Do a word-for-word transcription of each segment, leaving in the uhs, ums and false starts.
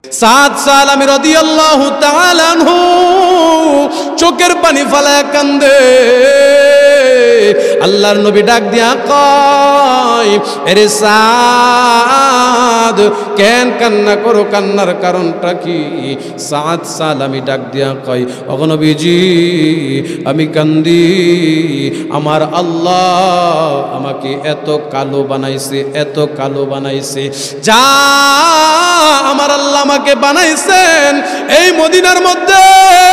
সাদ সালামি রাদিয়াল্লাহু তাআলা আনহু চোখের পানি ফেলায় কান্দে। আল্লাহর নবী ডাক দিয়া কয়, এরে সাদ কেন কান্না করো, কান্নার কারণটা কি? সাদ সালামি ডাক দিয়া কয়, ওগো নবীজি আমি কান্দি, আমার আল্লাহ আমাকে এত কালো বানাইছে, এত কালো বানাইছে, যা আমার আল্লাহ আমাকে বানাইছেন এই মদিনার মধ্যে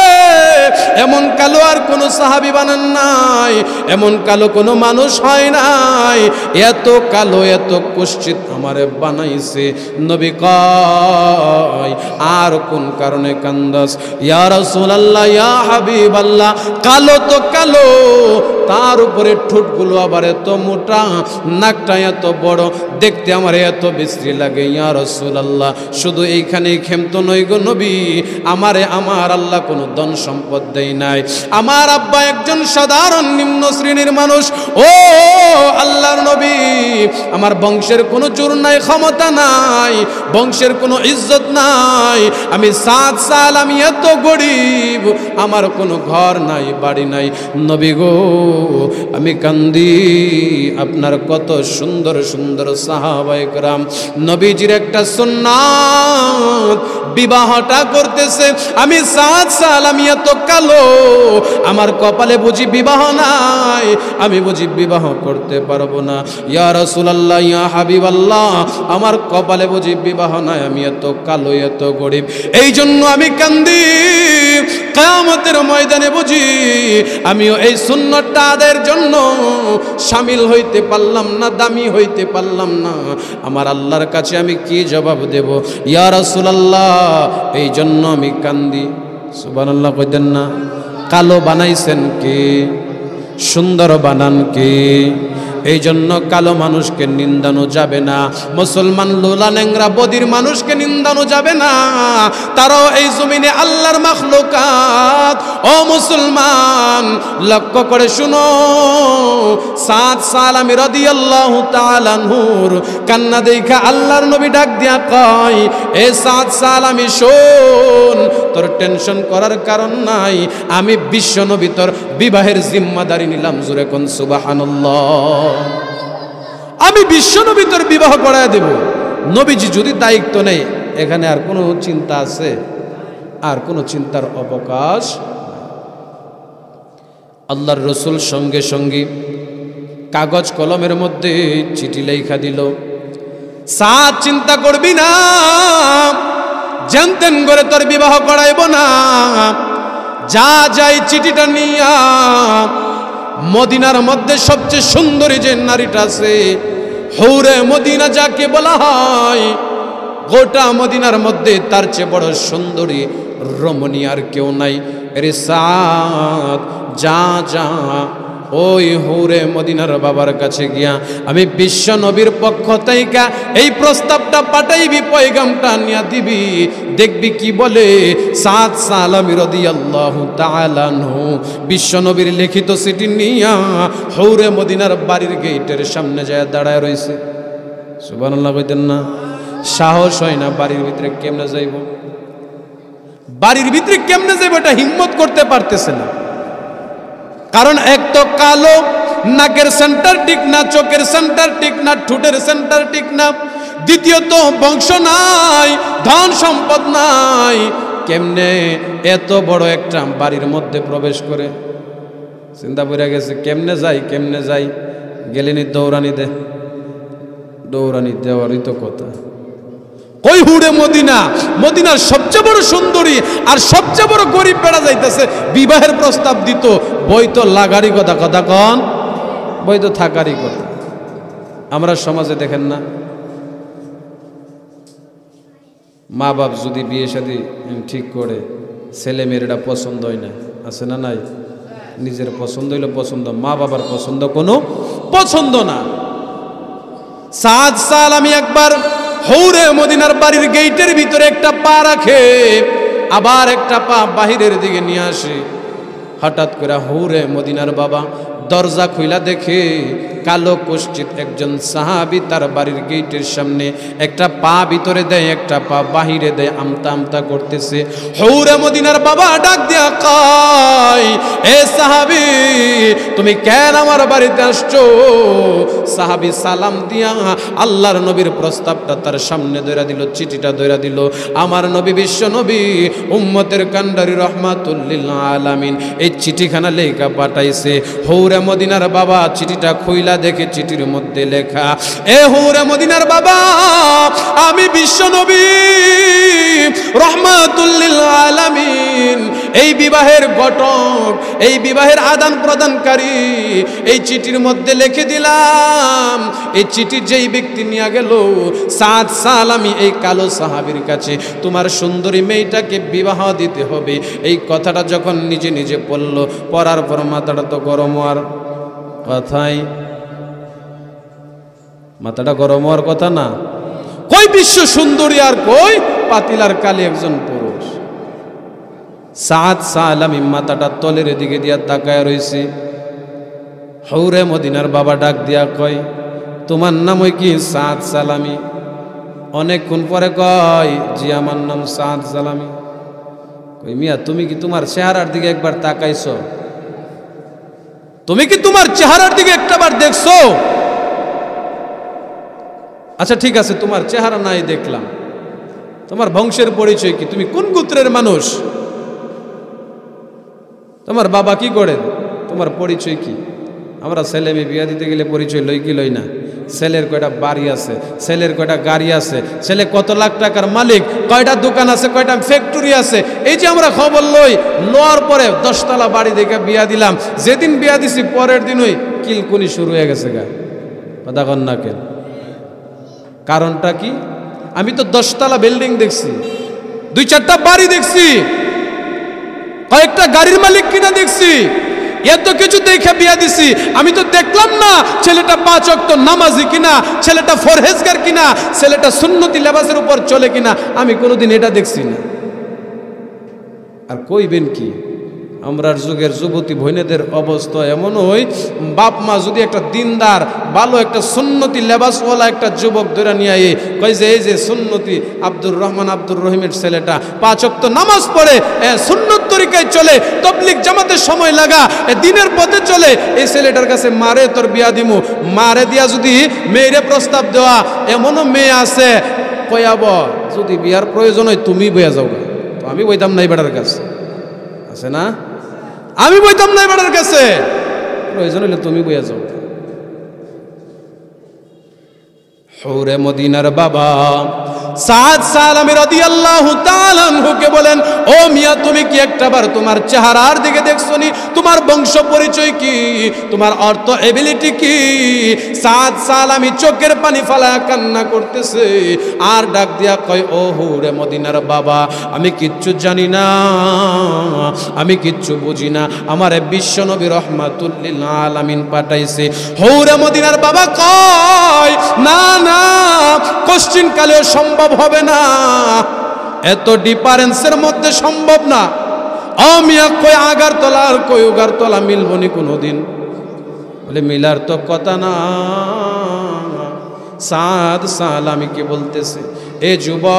এমন কালো আর কোন সাহাবী বানান নাই, এমন কালো কোনো মানুষ হয় নাই, এত কালো এত কুৎসিত আমারে বানাইছে। নবী কয়, আর কোন কারণে কান্দাস? ইয়া রাসূলুল্লাহ, ইয়া হাবিবাল্লাহ, কালো তো কালো, তার উপরে ঠোঁটগুলো আবার এত মোটা, নাকটা এত বড়, দেখতে আমার এত বিশ্রী লাগে। ইয়া রাসূলুল্লাহ, শুধু এইখানেই ক্ষেমতো নই গো নবী, আমারে আমার আল্লাহ কোনো ধন সম্পদ দেয় নাই, আমার আব্বা একজন সাধারণ নিম্ন শ্রেণীর মানুষ। ও আল্লাহর নবী, আমার বংশের কোনো জোর নাই, ক্ষমতা নাই, বংশের কোনো ইজ্জত নাই, আমি সাদ সাল, আমি এত গরিব, আমার কোনো ঘর নাই, বাড়ি নাই। নবী গো আমি কান্দি, আপনার কত সুন্দর সুন্দর সাহাবায়ে কেরাম নবীজির একটা সুন্নাত বিবাহটা করতেছে, আমি সাদ সাল, আমি এত কালো, আমার কপালে বুঝি বিবাহ নাই, আমি বুঝি বিবাহ করতে পারবো না। ইয়া রাসূলুল্লাহ, ইয়া হাবিবাল্লাহ, আমার কপালে বুঝি বিবাহ নাই, আমি এত কালো, এত গরিব, এই জন্য আমি কান্দি। কিয়ামতের ময়দানে বুঝি আমিও এই সুন্নতটা আদায়ের জন্য শামিল হইতে পারলাম না, দামি হইতে পারলাম না, আমার আল্লাহর কাছে আমি কি জবাব দেব? ইয়া রাসূলুল্লাহ, এই জন্য আমি কান্দি। সুবহানাল্লাহ কইতেন না? কালো বানাইছেন কে? সুন্দর বানান কে? এই জন্য কালো মানুষকে নিন্দানো যাবে না, মুসলমান লোলা ন্যাংরা বদির মানুষকে নিন্দানো যাবে না, তারাও এই জমিনে আল্লাহর মাখলুকাত। ও মুসলমান, লক্ষ্য করে শুনো, সাদ সালামি রাদিয়াল্লাহু তাআলা আনহুর কান্না দেখা আল্লাহর নবী ডাক দিয়া কয়, এ সাদ সালামি শোন, তোর টেনশন করার কারণ নাই, আমি বিশ্ব নবী তোর বিবাহের জিম্মাদারি নিলাম। জোরে কোন সুবহানাল্লাহ। আমি বিশ্ব নবী তোর বিবাহ করায় দেব। নবীজি যদি দায়িত্ব নেই, এখানে আর কোনো চিন্তা আছে? আর কোনো চিন্তার অবকাশ। আল্লাহর রসুল সঙ্গে সঙ্গে কাগজ কলমের মধ্যে চিঠি লেখা দিল, সাদ চিন্তা করবি না, জানতেন করে তোর বিবাহ করাইব না, যা যাই চিঠিটা নিয়া মদিনার মধ্যে সবচেয়ে সুন্দরী যে নারীটা আছে, হৌরে মদিনা যাকে বলা হয়, গোটা মদিনার মধ্যে তার চেয়ে বড় সুন্দরী রমণী আর কেউ নাই। এরে সাদ, যা যা ওই হৌরে মদিনার বাবার কাছে গিয়া আমি বিশ্ব নবীর পক্ষ থেকে এই প্রস্তাবটা পাঠাইবি, পয়গামটা নিয়া দিবি, দেখবি কি বলে। সাদ সালামি রাদিয়াল্লাহু তাআলা আনহু বিশ্ব নবীর লিখিত চিঠি নিয়া হৌরে মদিনার বাড়ির গেটের সামনে যায় দাঁড়ায় রইছে। সুবহানাল্লাহ কইতেন না? সাহস হয় না, বাড়ির ভিতরে কেমনে যাইব, বাড়ির ভিতরে কেমনে যাইব এটা হিম্মত করতে পারতেছে না। কারণ এক তো কালো, নাকের সেন্টার ঠিক না, চোখের সেন্টার ঠিক না, ঠোঁটের সেন্টার ঠিক না, দ্বিতীয়ত বংশ নাই, ধন সম্পদ নাই, কেমনে এত বড় একটা বাড়ির মধ্যে প্রবেশ করে? চিন্তা করে গেছে কেমনে যাই, কেমনে যাই, গেলেনি দৌড়ানি দে, দৌড়ানি দেওয়ারই তো কথা। ওই হুড়ে মদিনা, মদিনার সবচেয়ে বড় সুন্দরী আর সবচেয়ে বড় গরিব বেড়া যাইতেছে, বিবাহের প্রস্তাব দিত, বই তো লাগারই কথা, কথা কন, বই তো থাকারই কথা। আমরা সমাজে দেখেন না, মা বাপ যদি বিয়ে শাদী ঠিক করে, ছেলে মেয়েরা পছন্দ হয় না, আছে না নাই? নিজের পছন্দ হইলে পছন্দ, মা বাবার পছন্দ কোনো পছন্দ না। সাদ সালামি একবার হৌরে মদিনার বাড়ির গেটের ভিতরে একটা পা রাখে, আবার একটা পা বাহিরের দিকে নিয়ে আসে। হঠাৎ করে হৌরে মদিনার বাবা দরজা খুইলা দেখে কালো কুষ্ঠিত একজন সাহাবী তার বাড়ির গেটের সামনে একটা পা ভিতরে দেয় একটা পা বাহিরে দেয়, আমতা আমতা করতেছে। হৌরে মদিনার বাবা ডাক দিয়া কয়, এ সাহাবী তুমি কেন আমার বাড়িতে আসছো? সাহাবী সালাম দিয়া আল্লাহর নবীর প্রস্তাবটা তার সামনে ধইরা দিল, চিঠিটা ধইরা দিল। আমার নবী বিশ্ব নবী উম্মতের কান্ডারি রহমাতুল লিল আলামিন এই চিঠিখানা লেখা পাঠাইছে। হৌরে মদিনার বাবা চিঠিটা খুইলা দেখে চিঠির মধ্যে লেখা, এ হৌরে মদিনার বাবা, আমি বিশ্ব নবী রহমাতুল লিল আলামিন এই বিবাহের ঘটক, এই বিবাহের আদান প্রদানকারী এই চিঠির মধ্যে লিখে দিলাম, এই চিঠি যেই ব্যক্তি নিয়ে গেল সাদ সালামি এই কালো সাহাবীর কাছে তোমার সুন্দরী মেয়েটাকে বিবাহ দিতে হবে। এই কথাটা যখন নিজে নিজে পড়ল, পড়ার পর মাথাটা তো গরম হওয়ার কথাই, মাথাটা গরম হওয়ার কথা না। কই বিশ্ব সুন্দরী আর কই পাতিলার কালে একজন পুরুষ। সাদ সালামি মাথাটা তলের দিকে দিয়া তাকায় রইছে। হৌরে মদিনার বাবা ডাক দিয়া কয়, তোমার নাম ওই কি সাদ সালামি? অনেকক্ষণ পরে কয়, জি আমার নাম সাদ সালামি। কই মিয়া তুমি কি তোমার চেহারার দিকে একবার তাকাইছো? তুমি কি তোমার চেহারার দিকে একটাবার দেখছো? আচ্ছা ঠিক আছে, তোমার চেহারা নাই দেখলাম, তোমার বংশের পরিচয় কি? তুমি কোন গোত্রের মানুষ? তোমার বাবা কি করে? তোমার পরিচয় কি? আমরা ছেলে মেয়ে বিয়া দিতে গেলে পরিচয় লই কি লই না? ছেলের কয়টা বাড়ি আছে, ছেলের কয়টা গাড়ি আছে, ছেলে কত লাখ টাকার মালিক, কয়টা দোকান আছে, কয়টা ফ্যাক্টরি আছে, এই যে আমরা খবর লই। লওয়ার পরে দশতলা বাড়ি দেখে বিয়া দিলাম, যেদিন বিয়া দিছি পরের দিন ওই কিলকুনি শুরু হয়ে গেছে গা। কথা কন না কেন? কারণটা কি? আমি তো দশতলা বিল্ডিং দেখছি, দুই চারটা বাড়ি দেখছি, কয়েকটা গাড়ির মালিক কিনা দেখছি, এত কিছু দেখে বিয়া দিছি। আমি তো দেখলাম না ছেলেটা পাঁচ ওয়াক্ত নামাজি কিনা, ছেলেটা ফরহেজগার কিনা, ছেলেটা সুন্নতি লেবাসের উপর চলে কিনা, আমি কোনোদিন এটা দেখছি না। আর কইবেন কি, আমরার যুগের যুবতী বইনেদের অবস্থা এমন হই, বাপ মা যদি একটা দিনদার ভালো একটা সুন্নতি লেবাসওয়ালা একটা যুবক ধরে নিয়ে আয়ে কই যে এই যে সুন্নতি আব্দুর রহমান আব্দুর রহিমের ছেলেটা পাঁচ ওয়াক্ত নামাজ পড়ে, সুন্নত তরিকায় চলে, তাবলীগ জামাতের সময় লাগা, দিনের পথে চলে, এই ছেলেটার কাছে মারে তোর বিয়া দিমু। মারে দিয়া যদি মেয়েরে প্রস্তাব দেওয়া, এমনও মেয়ে আছে কয়াব যদি বিয়ার প্রয়োজন হয় তুমি বইয়া যাও। তো আমি বইতাম নাই বেটার কাছে, আছে না? আমি বইতাম নাই বেটার কাছে, প্রয়োজন হইলে তুমি বইয়া যাও। হৌরে মদিনার বাবা সাদ সালামি রাদিয়াল্লাহু তাআলা আনহুকে বলেন, ও মিয়া তুমি কি একটাবার তোমার চেহারার দিকে দেখছনি? তোমার বংশ পরিচয় কি? তোমার অর্থ এবিলিটি কি? সাদ সালামি চোখের পানি ফালায়া কান্না করতেছে আর ডাক দিয়া কয়, ও হৌরে মদিনার বাবা, আমি কিচ্ছু জানি না, আমি কিচ্ছু বুঝি না, আমার বিশ্ব নবী রহমাতুল লিল আলামিন পাঠাইছে। হৌরে মদিনার বাবা কয়, না না, কোশ্চিন কালেও সম্ভব হবে না, এত ডিফারেন্সের মধ্যে সম্ভব না। আমিয়া কই আগারতলা আর কই উগারতলা মিলবনি কোনোদিন? বলে মিলার তো কথা না। সাদ সালামিকে বলতেছে, এ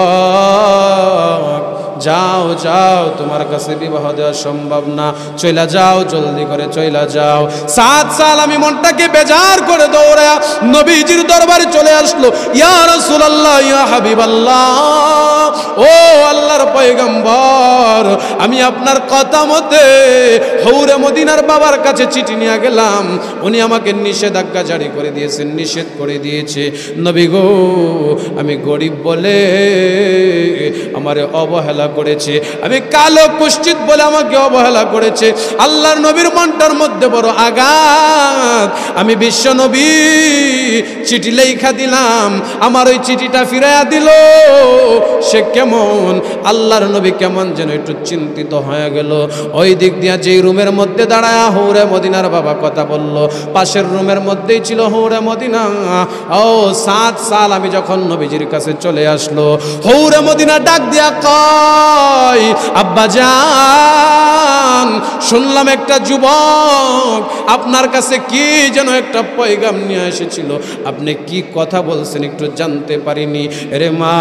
যুবক যাও যাও, তোমার কাছে বিবাহ দেওয়া সম্ভব না, চইলা যাও, জলদি করে চইলা যাও। সাদ সালামি মনটাকে বেজার করে দৌড়া নবীজির দরবারে চলে আসলো। ইয়া রাসূলুল্লাহ, ইয়া হাবিবাল্লাহ, ও আল্লাহর পয়গম্বর, আমি আপনার কথা মতে হৌরে মদিনার বাবার কাছে চিঠি নিয়ে গেলাম, উনি আমাকে নিষেধাজ্ঞা জারি করে দিয়েছেন, নিষেধ করে দিয়েছে। নবী গো, আমি গরিব বলে আমারে অবহেলা করেছে, আমি কালো কুষ্ঠিত বলে আমাকে অবহেলা করেছে। আল্লাহর নবীর মনটার মধ্যে বড় আঘাত। আমি বিশ্ব নবী চিঠি লেখা দিলাম, আমার ওই চিঠিটা ফিরাইয়া দিল। সে কেমন, আল্লাহর নবী কেমন যেন একটু চিন্তিত হয়ে গেল। ওই দিক দিয়া যেই রুমের মধ্যে দাঁড়ায় হৌরে মদিনার বাবা কথা বলল, পাশের রুমের মধ্যেই ছিল হৌরে মদিনা। ও সাত সাল আমি যখন নবীজির কাছে চলে আসলো, হৌরে মদিনা ডাক দিয়া কয়, আব্বা জান শুনলাম একটা যুবক আপনার কাছে কি যেন একটা পয়গাম নিয়ে এসেছিল, আপনি কি কথা বলছেন একটু জানতে পারিনি। রে মা,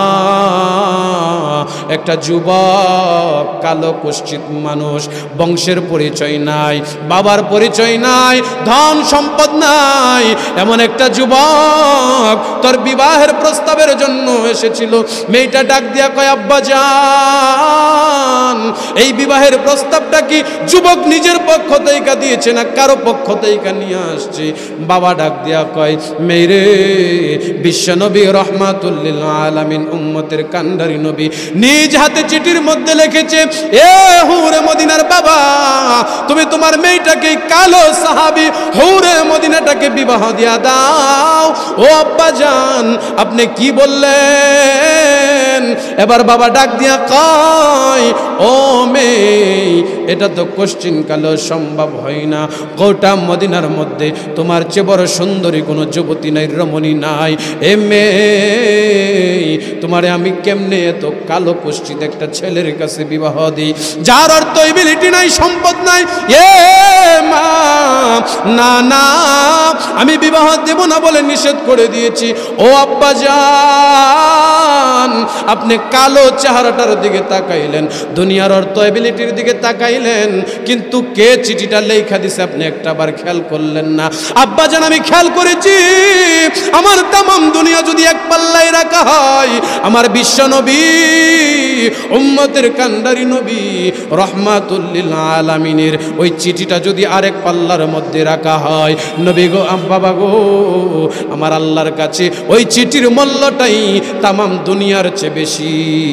একটা যুবক কালো কুষ্ঠিত মানুষ, বংশের পরিচয় নাই, বাবার পরিচয় নাই, ধন সম্পদ নাই, এমন একটা যুবক তোর বিবাহের প্রস্তাবের জন্য এসেছিল। মেয়েটা ডাক দিয়া কয়, আব্বা জান, এই বিবাহের প্রস্তাবটা কি যুবক নিজের পক্ষ থেকে দিয়েছে না কারো পক্ষ থেকে নিয়ে আসছে? বাবা ডাক দিয়া কয়, মেয়েরে, বিশ্বনবী রহমাতুল লিল আলামিন উম্মতের কান্ডারি নবী নিজ হাতে চিঠির মধ্যে লিখেছে, এ হুরে মদিনার বাবা, তুমি তোমার মেয়েটাকে কালো সাহাবী হুরে মদিনাটাকে বিবাহ দিয়া দাও। ও আব্বা জান, আপনি কি বললেন? এবার বাবা ডাক দিয়া কয়, ও মেয়ে, এটা তো কোশ্চিন কালো সম্ভব হয় না। গোটা মদিনার মধ্যে তোমার চেয়ে বড় সুন্দরী কোনো যুবতী নাই, রমণী নাই। এ মেয়ে, তোমারে আমি কেমনে এত কালো কুষ্ঠিত একটা ছেলের কাছে বিবাহ দিই, যার অর্থ এবিলিটি নাই, সম্পদ নাই? এ মা, না না, আমি বিবাহ দেব না বলে নিষেধ করে দিয়েছি। ও আব্বা জান, আপনি কালো চেহারাটার দিকে তাকাইলেন, দুনিয়ার অর্থ এবিলিটির দিকে তাকাইলেন, কিন্তু কে চিঠিটা লেখা দিছে আপনি একটা বার খেয়াল করলেন না। আব্বা জান, আমি খেয়াল করেছি, আমার তামাম দুনিয়া যদি এক পাল্লায় রাখা হয়, আমার বিশ্ব নবী উম্মতের কান্ডারি নবী রহমাতুল লিল আলামিনের ওই চিঠিটা যদি আরেক পাল্লার মধ্যে রাখা হয়, নবী গো, বাবা গো, আমার আল্লাহর কাছে ওই চিঠির মূল্যটাই তামাম দুনিয়ার চেয়ে বেশি।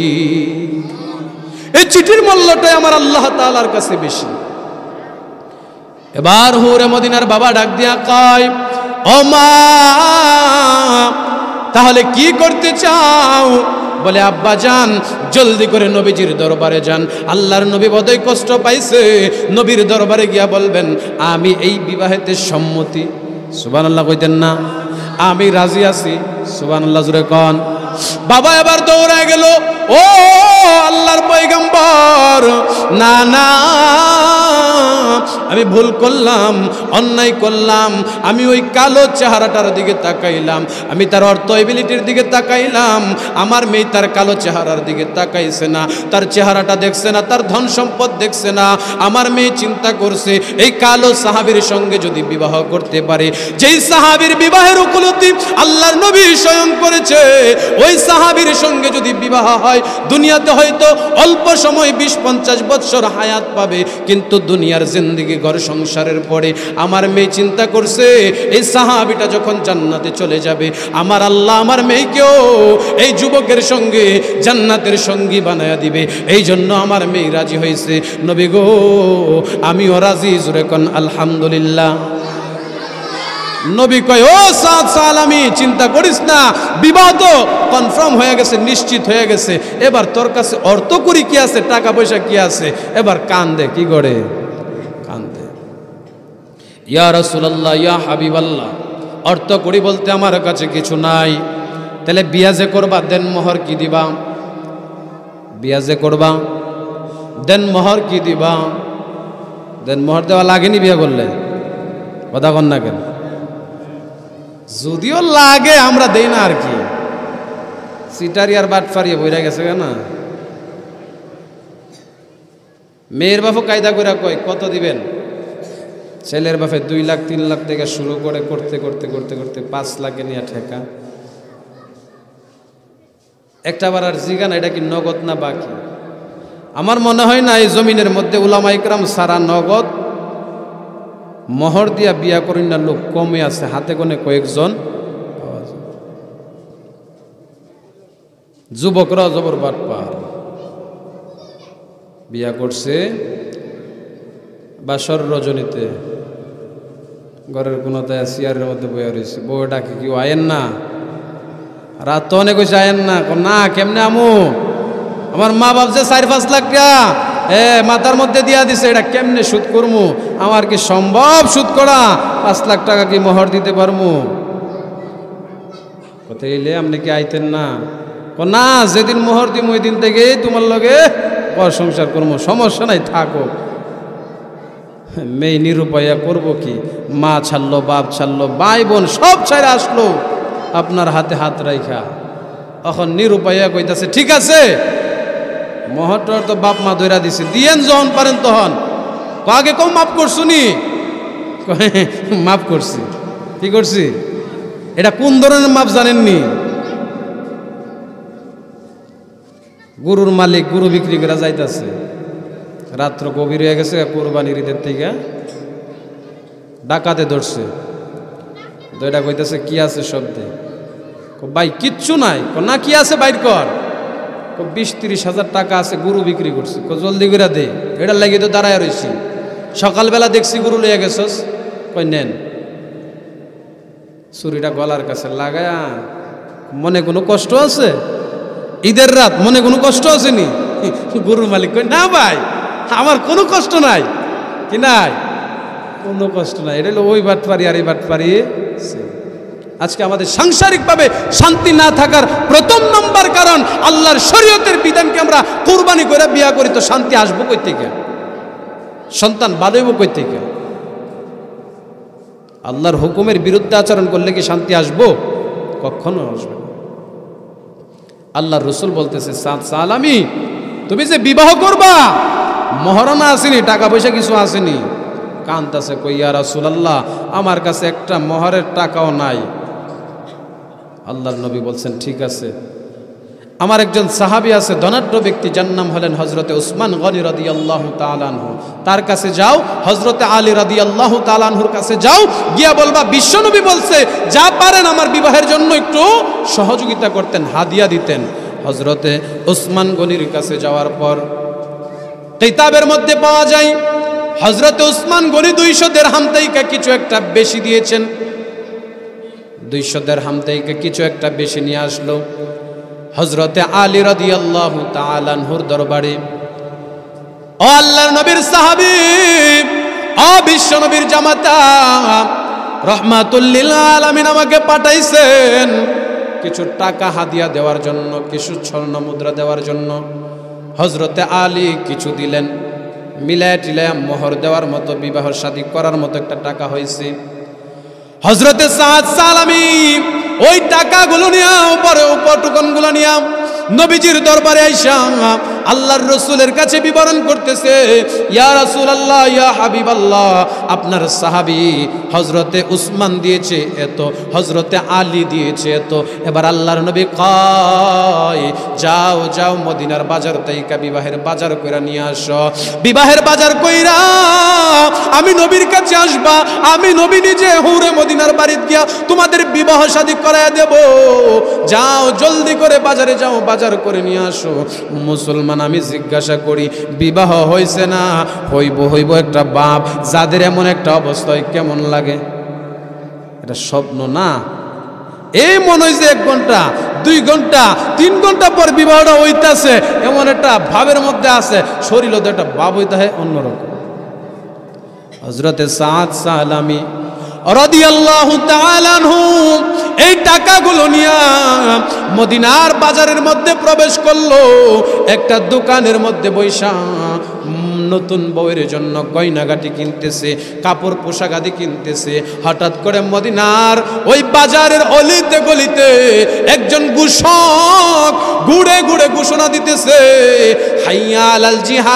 এই চিঠির মূল্যটাই আমার আল্লাহ তাআলার কাছে বেশি। এবার হুরে মদিনার বাবা ডাক দিয়া কয়, ও মা, তাহলে কি করতে চাও? বলে, আব্বা জান, জলদি করে নবীজির দরবারে যান। আল্লাহর নবী বোধহয় কষ্ট পাইছে, নবীর দরবারে গিয়া বলবেন, আমি এই বিবাহেতে সম্মতি। সুবহানাল্লাহ কইতেন না? আমি রাজি আছি। সুবহানাল্লাহ জোরে কন। বাবা এবার দৌড়ায় গেল, ও আল্লাহর পয়গম্বর, না না, আমি ভুল করলাম, অন্যায় করলাম, আমি ওই কালো চেহারাটার দিকে তাকাইলাম, আমি তার অর্থ এবিলিটির দিকে তাকাইলাম, আমার মেয়ে তার কালো চেহারার দিকে তাকাইছে না, তার চেহারাটা দেখছে না, তার ধন সম্পদ দেখছে না। আমার মেয়ে চিন্তা করছে, এই কালো সাহাবীর সঙ্গে যদি বিবাহ করতে পারে, যেই সাহাবীর বিবাহের উপলব্ধি আল্লাহর নবী স্বয়ং করেছে, ওই সাহাবীর সঙ্গে যদি বিবাহ হয়, দুনিয়াতে হয়তো অল্প সময় বিশ পঞ্চাশ বছর হায়াত পাবে, কিন্তু দুনিয়ার জিন্দেগি ঘর সংসারের পরে আমার মেয়ে চিন্তা করছে, এই সাহাবীটা যখন জান্নাতে চলে যাবে, আমার আল্লাহ আমার মেয়েকেও এই যুবকের সঙ্গে জান্নাতের সঙ্গী বানায়া দিবে। এই জন্য আমার মেয়ে রাজি হয়েছে। নবী গো, আমিও রাজি। জোরে কোন আলহামদুলিল্লাহ। নবী কয়, ও সাদ সালামি, চিন্তা করিস না, বিবাহ তো কনফার্ম হয়ে গেছে, নিশ্চিত হয়ে গেছে। এবার তোর কাছে অর্থ করি কি আছে, টাকা পয়সা কি আছে, এবার কান্দে কি করে, কান্দে। ইয়া রাসূলুল্লাহ, ইয়া হাবিবাল্লাহ, অর্থ করি বলতে আমার কাছে কিছু নাই। তাহলে বিয়া যে করবা, দেন মোহর কি দিবা? বিয়া যে করবা, দেন মোহর কি দিবা? দেন মোহর দেওয়া লাগেনি বিয়া করলে? কথা কন না কেন? যদিও লাগে, আমরা দেই না আর কি। সিটারি আর বাটফারিয়ে বইরা গেছে কেন? মেয়ের বাপও কায়দা করে কয়, কত দিবেন? ছেলের বাপে দুই লাখ তিন লাখ থেকে শুরু করে করতে করতে করতে করতে পাঁচ লাখে নিয়ে ঠেকা। একটা বার আর জিগান, এটা কি নগদ না বাকি? আমার মনে হয় না এই জমিনের মধ্যে উলামা ইকরাম সারা নগদ মোহর দিয়া বিয়া করেন না লোক কমে আছে, হাতে কোনে কয়েকজন। যুবকরা জবর বাটপার, বিয়া করছে বাসর রজনীতে, ঘরের কোনোতে চেয়ারের মধ্যে বইয়া রয়েছে, বউ ডাকে, কি আয়েন না? রাত তো অনেক হয়েছে, আয়েন না? না, কেমনে আমু? আমার মা বাপ যে চার পাঁচ লাখ টাকা এ মাথার মধ্যে দিয়া দিছে, এটা কেমনে সুদ করমু? আমার কি সম্ভব সুদ করা? পাঁচ লাখ টাকা কি মোহর দিতে পারমু? কোথায় এলে আপনি কি আইতেন না? না, যেদিন মোহর দিম ওই দিন থেকে তোমার লগে ঘর সংসার করবো, সমস্যা নাই, থাকো। মেয়ে নিরুপায়া করব কি, মা ছাড়লো, বাপ ছাড়লো, ভাই বোন সব ছেড়ে আসলো আপনার হাতে হাত রাইখা। এখন নিরুপায়া কইতাছে ঠিক আছে মহরটার তো বাপ মা ধইরা দিছে, দিয়েন যখন পারেন তখন। আগে কম মাফ করছুনি, মাফ করছি। কি করছি? এটা কোন ধরনের মাপ জানেননি? গরুর মালিক গরু বিক্রি করে যাইতেছে, রাত্র গভীর হয়ে গেছে, কোরবানির ঈদের থেকে ডাকাতে ধরছে। তো এটা কইতেছে কি আছে শব্দে? ভাই কিচ্ছু নাই। না কি আছে বাইর কর। বিশ তিরিশ হাজার টাকা আছে, গরু বিক্রি করছি। জলদি করে দে, এটার লাগিয়ে তো দাঁড়ায় রয়েছি। সকালবেলা দেখছি গরু লইয়া গেছস, কই নেন। ছুরিটা গলার কাছে লাগায়া, মনে কোনো কষ্ট আছে? ঈদের রাত মনে কোনো কষ্ট আছে নি? গরুর মালিক কই না ভাই আমার কোনো কষ্ট নাই। কি নাই? কোনো কষ্ট নাই। এটা হলো ওই বাটপারি আর এই বাটপারি। আজকে আমাদের সাংসারিকভাবে শান্তি না থাকার প্রথম নম্বর কারণ আল্লাহর শরীয়তের বিধানকে আমরা কুরবানি করে বিয়া করি। তো শান্তি আসবো কই থেকে? সন্তান বাঁধব কই থেকে? আল্লাহর হুকুমের বিরুদ্ধে আচরণ করলে কি শান্তি আসবো? কখনো আসবে না। আল্লাহর রসুল বলতেছে সাদ সালামি তুমি যে বিবাহ করবা মহরনা আসেনি, টাকা পয়সা কিছু আসেনি। কান্তাছে কই ইয়া রাসূলুল্লাহ আমার কাছে একটা মোহরের টাকাও নাই। আল্লাহর নবী বলছেন ঠিক আছে, আমার একজন সাহাবী আছে ধনাঢ্য ব্যক্তি, যার নাম হলেন হযরতে উসমান গনি রাদিয়াল্লাহু তাআলা আনহু। তার কাছে যাও, হযরতে আলী রাদিয়াল্লাহু তাআলা আনহুর কাছে যাও, গিয়া বলবা বিশ্বনবী বলছে যা পারেন আমার বিবাহের জন্য একটু সহযোগিতা করতেন, হাদিয়া দিতেন। হযরতে উসমান গনির কাছে যাওয়ার পর কিতাবের মধ্যে পাওয়া যায় হযরতে উসমান গনি দুইশো দিরহাম থেকে কিছু একটা বেশি দিয়েছেন। দুইশো দিরহাম থেকে কিছু একটা বেশি নিয়ে আসলো হযরতে আলী রাদিয়াল্লাহু তাআলা আনহুর দরবারে। ও আল্লাহর নবীর সাহাবী, ও বিশ্ব নবীর জামাতা রাহমাতুল লিল আলামিন আমাকে পাঠাইছেন কিছু টাকা হাদিয়া দেওয়ার জন্য, কিছু স্বর্ণ মুদ্রা দেওয়ার জন্য। হযরতে আলী কিছু দিলেন, মিলায় টিলায় মোহর দেওয়ার মতো, বিবাহ শাদী করার মতো একটা টাকা হয়েছে। হযরতে সাদ সালামি ওই টাকাগুলো নিয়ে উপরে উপটুকনগুলো নিয়ে নবীজির দরবারে আইসা আল্লাহর রসুলের কাছে বিবরণ করতেছে, ইয়া রাসূলুল্লাহ, ইয়া হাবিবাল্লাহ, আপনার সাহাবী হযরতে উসমান দিয়েছে এত, হযরতে আলী দিয়েছে এত। এবার আল্লাহর নবী কয় যাও যাও মদিনার বাজার থেকে বিবাহের বাজার কইরা নিয়ে আসো। বিবাহের বাজার কইরা আমি নবীর কাছে আসবা, আমি নবী নিজে হুরে মদিনার বাড়িতে গিয়া তোমাদের বিবাহ শাদী করায়া দেব। যাও জলদি করে বাজারে যাও, বাজার করে নিয়ে আসো। মুসলমান আমি জিজ্ঞাসা করি বিবাহ হইছে না? হইব হইব একটা বাপ, যাদের এমন একটা অবস্থায় কেমন লাগে? এটা স্বপ্ন না? এই মনে হয়েছে এক ঘন্টা দুই ঘন্টা তিন ঘন্টা পর বিবাহটা হইতাছে, এমন একটা ভাবের মধ্যে আছে, শরীর তো একটা ভাব হইতে হয় অন্যরকম। হযরতে সাদ সালামি রাদিয়াল্লাহু তাআলা আনহু এই টাকাগুলো নিয়ে মদিনার বাজারের মধ্যে প্রবেশ করলো। একটা দোকানের মধ্যে বৈশা নতুন বউয়ের জন্য গয়নাগাটি কিনতেছে, কাপড় পোশাক আদি কিনতেছে। হঠাৎ করে মদিনার ওই বাজারের অলিতে গলিতে একজন ঘোষক ঘুরে ঘুরে ঘোষণা দিতেছে, হাইয়া আলাল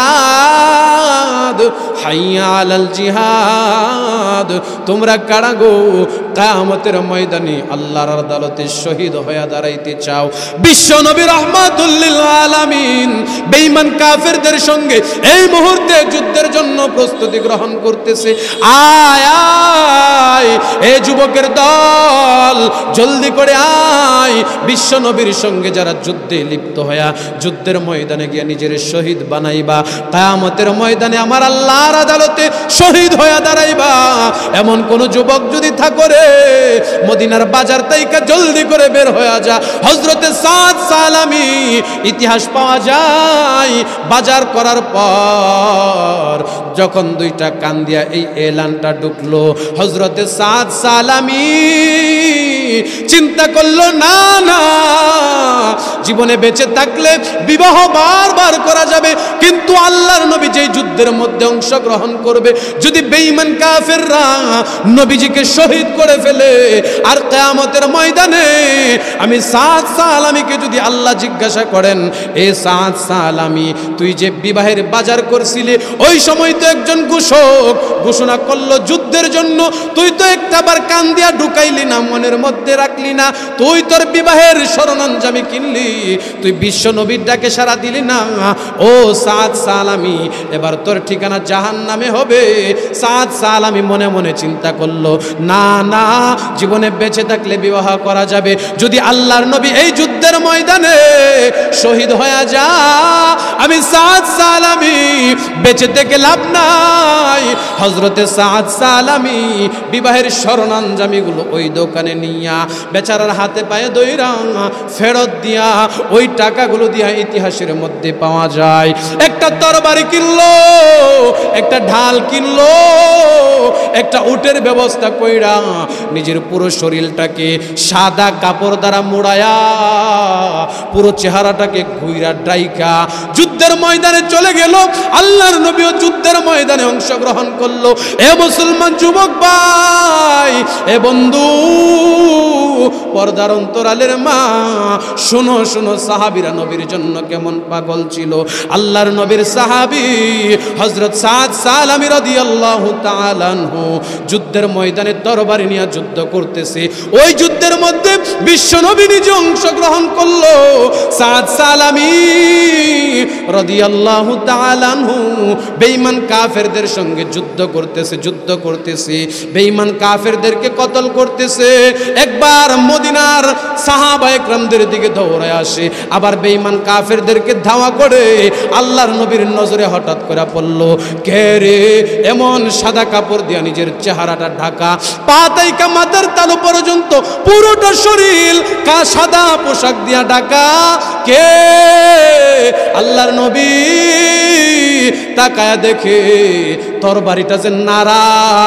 জিহাদ, হাইয়া আলাল জিহাদ, তোমরা কারা গো কিয়ামতের ময়দানে আল্লাহর আদালতে শহীদ হয়ে দাঁড়াইতে চাও? বিশ্ব নবী রাহমাতুল লিল আলামিন বেঈমান কাফেরদের সঙ্গে এই মুহূর্তে যুদ্ধের জন্য প্রস্তুতি গ্রহণ করতেছে। আয় আয় এ যুবকের দল, জলদি করে আয়, বিশ্ব নবীর সঙ্গে যারা যুদ্ধে লিপ্ত হয়া যুদ্ধের ময়দানে গিয়ে নিজের শহীদ বানাইবা, কিয়ামতের ময়দানে আমার আল্লাহর আদালতে শহীদ হয়ে দাঁড়াইবা, এমন কোন যুবক যদি থাকে রে মদিনার বাজার থেকে জলদি করে বের হয়ে যা। হযরতে সাদ সালামি ইতিহাস পাওয়া যায় বাজার করার পর যখন দুইটা কান দিয়া এই এলানটা ঢুকলো, হযরতে সাদ সালামি চিন্তা করলো না না জীবনে বেঁচে থাকলে বিবাহ বারবার করা যাবে, কিন্তু আল্লাহর নবী যেই যুদ্ধের মধ্যে অংশগ্রহণ করবে, যদি বেঈমান কাফেররা নবীজিকে শহীদ করে ফেলে, আর কিয়ামতের ময়দানে আমি সাদ সালামীকে যদি আল্লাহ জিজ্ঞাসা করেন, এ সাদ সালামী, তুই যে বিবাহের বাজার করছিলি, ওই সময় তো একজন ঘোষক ঘোষণা করলো যুদ্ধের জন্য, তুই তো একটাবার কান দিয়া ঢুকাইলি না, মনের মধ্যে রাখলি না, তুই তোর বিবাহের সরঞ্জাম কিনলি, তুই বিশ্ব নবীর ডাকে সাড়া দিলি না, ও সাদ সালামী, এবার তোর ঠিকানা জাহান্নামে হবে। সাদ সালামী মনে মনে চিন্তা করলো, না না, জীবনে বেঁচে থাকলে বিবাহ করা যাবে, যদি আল্লাহর নবী এই যুদ্ধের ময়দানে শহীদ হয়ে যা, আমি সাদ সালামী বেঁচে থেকে লাভ নাই। হযরতে সাদ সালামী বিবাহের সরঞ্জামগুলো ওই দোকানে নিয়া বেচারার হাতে পায়ে দইরা ফেরত দিয়া, ওই টাকাগুলো দিয়া ইতিহাসের মধ্যে পাওয়া যায় একটা তরবারি কিনলো, একটা ঢাল কিনলো, একটা উটের ব্যবস্থা কইরা নিজের পুরো শরীরটাকে সাদা কাপড় দ্বারা মুড়ায়া, পুরো চেহারাটাকে ঘুইরা ডাইকা যুদ্ধের ময়দানে চলে গেল। আল্লাহর নবীও যুদ্ধের ময়দানে অংশগ্রহণ করলো। এ মুসলমান যুবক ভাই, এ বন্ধু, পর্দার অন্তরালের মা, শোনো শোনো, সাহাবীরা নবীর জন্য কেমন পাগল ছিল। আল্লাহর নবীর সাহাবী হযরত সাদ সালামী রাদিয়াল্লাহু তাআলা আনহু যুদ্ধের ময়দানে তরবারি নিয়ে যুদ্ধ করতেছে। ওই যুদ্ধের মধ্যে বিশ্ব নবী নিজে অংশগ্রহণ করলো। সাদ সালামী রাদিয়াল্লাহু তাআলা আনহু বেঈমান কাফেরদের সঙ্গে যুদ্ধ করতেছে, যুদ্ধ করতেছে, বেঈমান কাফেরদেরকে কতল করতেছে। একবার মদিনার সাহাবায়ে কেরামদের দিকে দৌড়ায় আসে, আবার বেঈমান কাফেরদেরকে ধাওয়া করে। আল্লাহর নবীর নজরে হঠাৎ করে পড়ল, কে রে এমন সাদা কাপড় দিয়া নিজের চেহারাটা ঢাকা, পা থেকে মাথার তালু পর্যন্ত পুরোটা শরীর কা সাদা পোশাক দিয়া ঢাকা, কে? আল্লাহর নবী তাকায়া দেখে তরবারিটা যে নাড়া,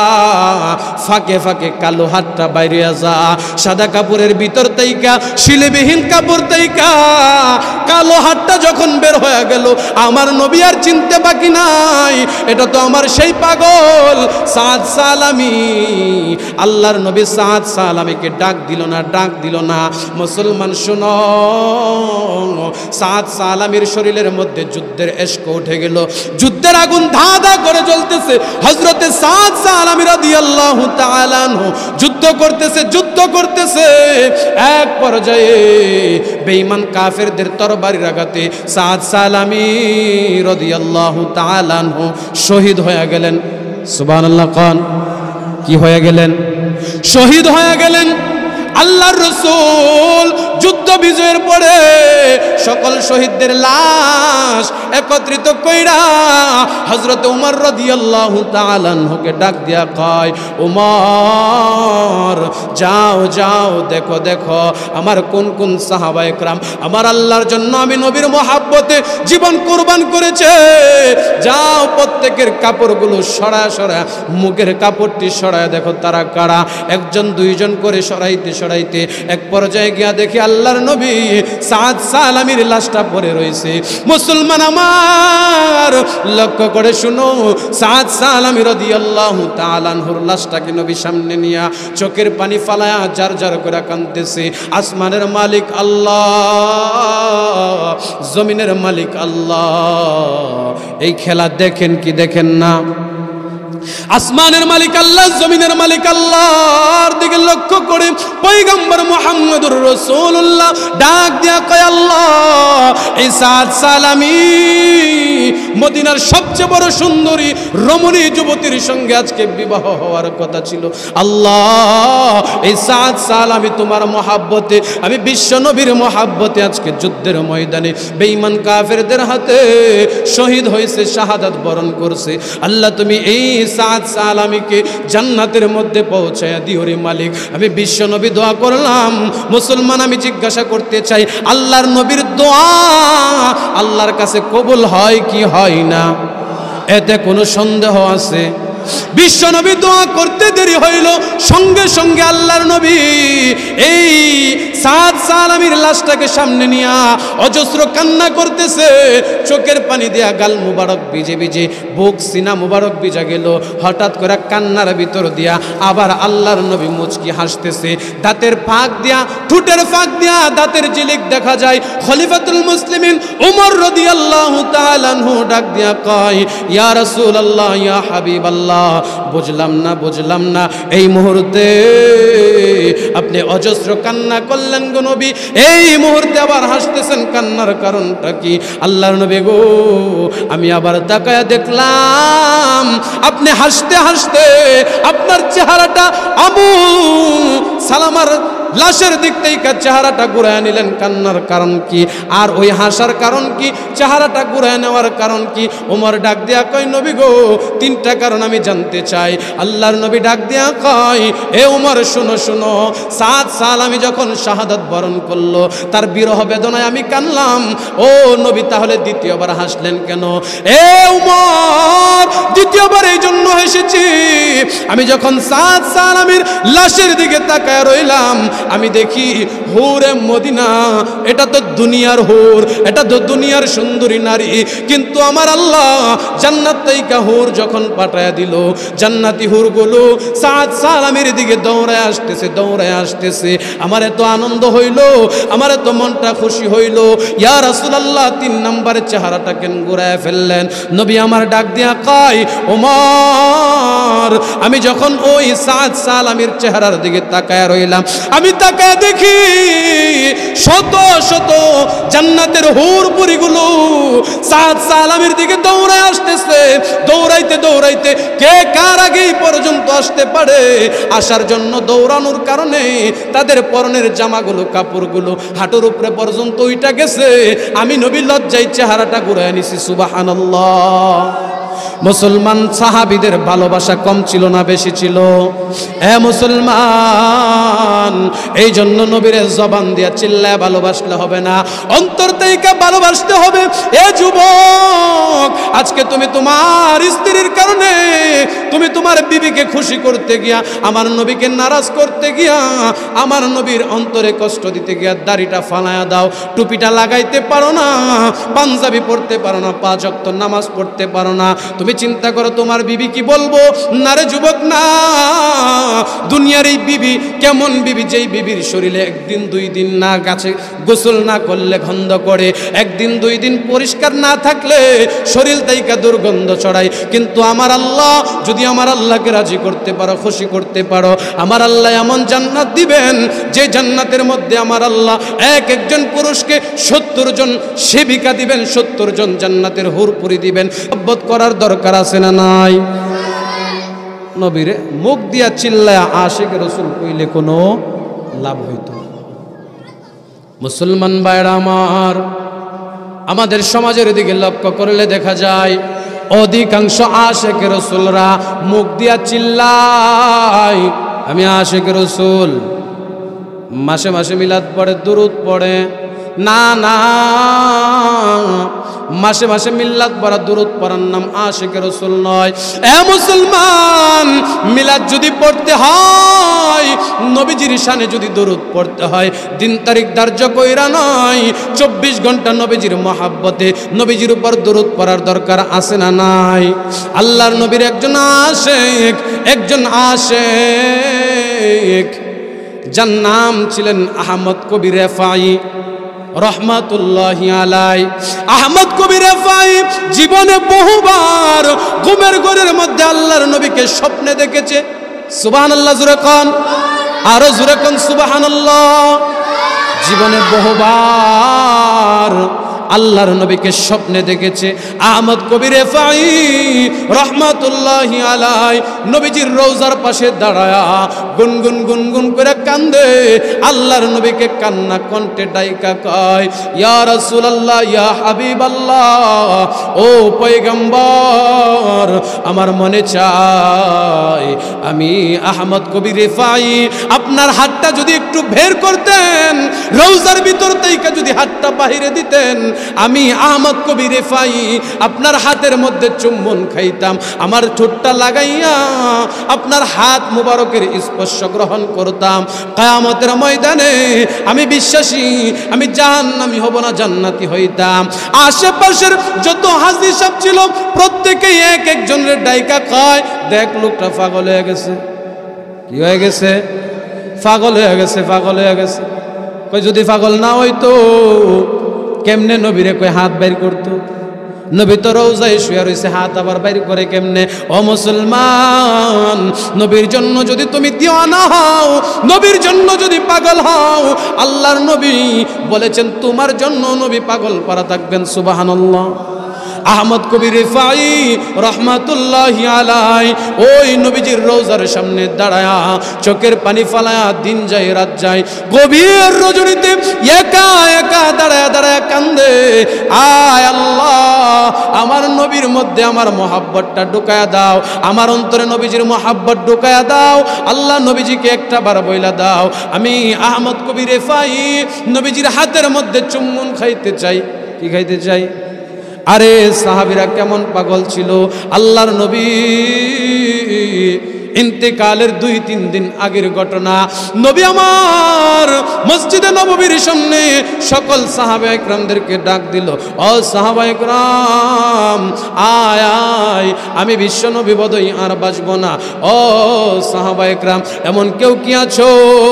ফাঁকে ফাঁকে কালো হাতটা বাইরে আসা, সাদা কাপড়ের ভিতর তাইকা শিলেবিহীন কাপড় তাইকা কালো হাতটা যখন বের হয়ে গেল, আমার নবী আর চিনতে বাকি নাই, এটা তো আমার সেই পাগল সাদ সালামী। আল্লাহর নবী সাদ সালামীকে ডাক দিল না, ডাক দিল না। মুসলমান শুনো, সাদ সালামীর শরীরের মধ্যে যুদ্ধের এশক উঠে গেল, যুদ্ধের আগুন ধা ধা করে জ্বলতেছে। হযরতে সাদ সালামী রাদিয়াল্লাহু তাআলা আনহু যুদ্ধ করতেছে, যুদ্ধ করতেছে। এক পর্যায়ে বেঈমান কাফেরদের তরবারির আঘাতে সাদ সালামী রাদিয়াল্লাহু তাআলা আনহু শহীদ হয়ে গেলেন। সুবহানাল্লাহ। কোন কি হয়ে গেলেন? শহীদ হয়ে গেলেন। আল্লাহর রাসূল যুদ্ধ বিজয়ের পরে সকল শহীদদের লাশ একত্রিত কইরা হযরত ওমর রাদিয়াল্লাহু তাআলা আনহুকে ডাক দিয়া কয়, ওমর যাও যাও, দেখো দেখো আমার কোন কোন সাহাবায়ে কেরাম আমার আল্লাহর জন্য, আমি নবীর মহব্বতে জীবন কুরবান করেছে। যাও প্রত্যেকের কাপড়গুলো সরায় সরায়, মুখের কাপড়টি সরায় দেখো তারা কারা। একজন দুইজন করে সরাইতে সরাইতে এক পর্যায়ে গিয়া দেখি আল্লাহর নবী সাদ সালামীর লাশটা পড়ে রয়েছে। মুসলমান আমার লক্ষ্য করে শুনো, সাদ সালামী রাদিয়াল্লাহু তাআলা আনহুর লাশটাকে নবী সামনে নিয়া চোখের পানি ফালায়া জার জার করে কাঁদতেছে। আসমানের মালিক আল্লাহ, জমিনের মালিক আল্লাহ, এই খেলা দেখেন কি দেখেন না? আসমানের মালিক আল্লাহ, জমিনের মালিক আল্লাহর দিকে লক্ষ্য করে পয়গম্বর মুহাম্মদুর রাসূলুল্লাহ ডাক দিয়া কয়, আল্লাহ, এই সাদ সালামী মদিনার সবচেয়ে বড় সুন্দরী রমণী যুবতীর সঙ্গে আজকে বিবাহ হওয়ার কথা ছিল। আল্লাহ, এই সাদ সালামী তোমার মহব্বতে, আমি বিশ্ব নবীর মহব্বতে আজকে যুদ্ধের ময়দানে বেঈমান কাফেরদের হাতে শহীদ হয়েছে, শাহাদাত বরণ করছে। আল্লাহ, তুমি এই সাদ সালামীকে জান্নাতের মধ্যে পৌঁছায়া দিও রে মালিক। আমি বিশ্ব নবী দোয়া করলাম। মুসলমান, আমি জিজ্ঞাসা করতে চাই, আল্লাহর নবীর দোয়া আল্লাহর কাছে কবুল হয় কি হয় না? এতে কোনো সন্দেহ আছে? বিশ্ব নবী দোয়া করতে দেরি হইল, সঙ্গে সঙ্গে আল্লাহর নবী এই সাদ সালামির লাশটাকে সামনে নিয়ে অজস্র কান্না করতেছে, চোখের পানি দিয়া গাল মুবারক ভিজে ভিজে, বুক সিনা মুবারক ভিজা গেল। হঠাৎ করে কান্নার ভিতর দিয়া আবার আল্লাহর নবী মুচকি হাসতেছে, দাঁতের ফাঁক দিয়া, ঠোঁটের ফাঁক দিয়া দাঁতের ঝিলিক দেখা যায়। খলিফাতুল মুসলিমিন উমর রাদিয়াল্লাহু তাআলা আনহু ডাক দিয়া কয়, ইয়া রাসূলুল্লাহ, ইয়া হাবিবাল্লাহ, বুঝলাম না বুঝলাম না এই মুহূর্তে আপনি অজস্র কান্না করলেন গো নবী, এই মুহূর্তে আবার হাসতেছেন, কান্নার কারণটা কি? আল্লাহর নবী গো, আমি আবার তাকায়া দেখলাম আপনি হাসতে হাসতে আপনার চেহারাটা আবু সালামার লাশের দিক থেকে চেহারাটা ঘুরায় নিলেন। কান্নার কারণ কি আর ওই হাসার কারণ কি, চেহারাটা ঘুরায় নেওয়ার কারণ কি? ওমর ডাক দিয়া কয়, নবী গো, তিনটা কারণ আমি জানতে চাই। আল্লাহর নবী ডাক দিয়া কয়, এ ওমর শুনো শুনো, সাদ সালামি যখন শাহাদাত বরণ করলো তার বিরহ বেদনায় আমি কানলাম। ও নবী, তাহলে দ্বিতীয়বার হাসলেন কেন? এ ওমর, দ্বিতীয়বার এই জন্য হেসেছি, আমি যখন সাদ সালামির লাশের দিকে তাকায় রইলাম, আমি দেখি হুরে মদিনা, এটা তো দুনিয়ার হুর, এটা তো দুনিয়ার সুন্দরী নারী, কিন্তু আমার আল্লাহ জান্নাত থেকে হুর যখন পাঠায়া দিল, জান্নাতি হুরগুলো সাদ সালামের দিকে দৌড়ায় আসতেছে দৌড়ায় আসতেছে। আমার এত আনন্দ হইল, আমার এত মনটা খুশি হইল। ইয়া রাসূলুল্লাহ, তিন নম্বরের চেহারাটা কেন ঘুরায় ফেললেন? নবী আমার ডাক দিয়া কয়, ওমর, আমি যখন ওই সাদ সালামের চেহারার দিকে তাকায় রইলাম, আমি তাকায় দেখি শত শত জান্নাতের হুর পুরীগুলো সাদ সালামের দিকে দৌড়ায় আসতেছে। দৌড়াইতে দৌড়াইতে কে কার আগেই পর্যন্ত আসতে পারে, আসার জন্য দৌড়ানোর কারণে তাদের পরনের জামাগুলো, কাপড়গুলো হাঁটুর উপরে পর্যন্ত ওইটা গেছে। আমি নবী লজ্জায় চেহারাটা ঘুরায় নিছি। সুবহানাল্লাহ। মুসলমান সাহাবীদের ভালোবাসা কম ছিল না বেশি ছিল? এ মুসলমান, এই জন্য নবীর জবান দিয়া চিল্লায় ভালোবাসলে হবে না, অন্তর থেকে ভালোবাসতে হবে। এ যুবক, আজকে তুমি তোমার স্ত্রীর কারণে, তুমি তোমার বিবিকে খুশি করতে গিয়া, আমার নবীকে নারাজ করতে গিয়া, আমার নবীর অন্তরে কষ্ট দিতে গিয়া দাড়িটা ফালায়া দাও, টুপিটা লাগাইতে পারো না, পাঞ্জাবি পড়তে পারো না, পাঁচ ওয়াক্ত নামাজ পড়তে পারো না। তুমি চিন্তা করো তোমার বিবি কি বলবো? না রে যুবক, না। দুনিয়ার এই বিবি কেমন বিবি? যেই বিবির শরীরে একদিন দুই দিন না গাছে গোসল না করলে গন্ধ করে, একদিন দুই দিন পরিষ্কার না থাকলে শরীর থেকে দুর্গন্ধ ছড়ায়। কিন্তু আমার আল্লাহ, যদি আমার আল্লাহকে রাজি করতে পারো, খুশি করতে পারো, আমার আল্লাহ এমন জান্নাত দিবেন যে জান্নাতের মধ্যে আমার আল্লাহ এক একজন পুরুষকে সত্তর জন সেবিকা দিবেন, সত্তর জন জান্নাতের হুরপুরি দিবেন। অব্বত করার দরকার আছে না নাই? নবীরে মুখ দিয়া চিল্লায়া আশিক রাসূল কইলে কোনো লাভ হইতো? মুসলমান ভাইরা আমার, আমাদের সমাজের দিকে লক্ষ্য করলে দেখা যায় অধিকাংশ আশিক রাসূলরা মুখ দিয়া চিল্লায় আমি আশিক রাসূল, মাসে মাসে মিলাদ পড়ে, দুরূদ পড়ে। না না, মাসে মাসে মিল্লাত পড়া, দুরূদ পড়ার নাম আশিক রাসূল নয়। এ মুসলমান, মিলাদ যদি পড়তে হয়, নবীজির শানে যদি দুরূদ পড়তে হয়, দিন তারিখ ধার্য কইরা নয়, চব্বিশ ঘন্টা নবীজির মহাব্বতে নবীজির উপর দুরূদ পড়ার দরকার আছে না নাই? আল্লাহর নবীর একজন আশিক, একজন আশিক যার নাম ছিলেন আহমদ কবি রেফাই রহমাতুল্লাহি আলাই। আহমদ কবি রেফাই জীবনে বহুবার ঘুমের ঘরের মধ্যে আল্লাহর নবীকে স্বপ্নে দেখেছে। সুবহানাল্লাহ জোরে কোন, আরো জোরে কোন সুবহানাল্লাহ। জীবনে বহুবার আল্লাহর নবীকে স্বপ্নে দেখেছে আহমদ কবি রেফাই রহমাতুল্লাহি আলাই। নবীজির রওজার পাশে দাঁড়ায়া গুনগুন গুনগুন করে কান্দে, আল্লাহর নবীকে কান্না কণ্ঠে ডাইকা কয়, ইয়া রাসূলুল্লাহ, ইয়া হাবিবাল্লাহ, ও পয়গম্বর, আমার মনে চায় আমি আহমদ কবি রেফাই আপনার হাতটা যদি একটু বের করতেন, রওজার ভিতর থেকে যদি হাতটা বাহিরে দিতেন, আমি আহমদ কবি রেফাই আপনার হাতের মধ্যে চুম্বন খাইতাম, আমার ঠোঁটটা লাগাইয়া আপনার হাত মুবারকের স্পর্শ গ্রহণ করতাম। কিয়ামতের ময়দানে আমি বিশ্বাসী আমি জাহান্নামী হব না, জান্নাতি হইতাম। আশেপাশের যত হাজি সাহেব ছিল প্রত্যেকেই এক একজনের ডাইকা কয়, দেখ লোকটা পাগল হয়ে গেছে। কি হয়ে গেছে? পাগল হয়ে গেছে, পাগল হয়ে গেছে। কই যদি পাগল না হইতো কেমনে নবীরে কই হাত বাইর করতো? নবী তো রওজায় শুয়ে রইছে, হাত আবার বাইর করে কেমনে? ও মুসলমান, নবীর জন্য যদি তুমি দিওয়ানা হও, নবীর জন্য যদি পাগল হও, আল্লাহর নবী বলেছেন তোমার জন্য নবী পাগল পারা থাকবেন। সুবহানাল্লাহ। আহমদ কবি রিফাই রহমাতুল্লাহি আলাইহি ওই নবীজির রওজার সামনে দাঁড়ায়া চোখের পানি ফালায়া দিন যায় রাত যায়, গভীর রজনীতে একা একা দাঁড়ায়া দাঁড়ায়া কান্দে, আয় আল্লাহ আমার নবীর মধ্যে আমার মহাব্বতটা ঢুকায়া দাও, আমার অন্তরে নবীজির মহাব্বত ঢুকায়া দাও, আল্লাহ নবীজিকে একটা বার বইলা দাও। আমি আহমদ কবি রিফাই নবীজির হাতের মধ্যে চুম্বন খাইতে চাই। কি খাইতে চাই? আরে সাহাবীরা কেমন পাগল ছিল! আল্লাহর নবী ইন্তেকালের দুই তিন দিন আগের ঘটনা। নবী আমার মসজিদে নববীর সামনে সকল সাহাবা একরামদেরকে ডাক দিল, ও সাহাবা একরাম আয় আয়, আমি বিশ্ব নবী বদই আর বাঁচব না। ও সাহাবা একরাম, এমন কেউ কি আছো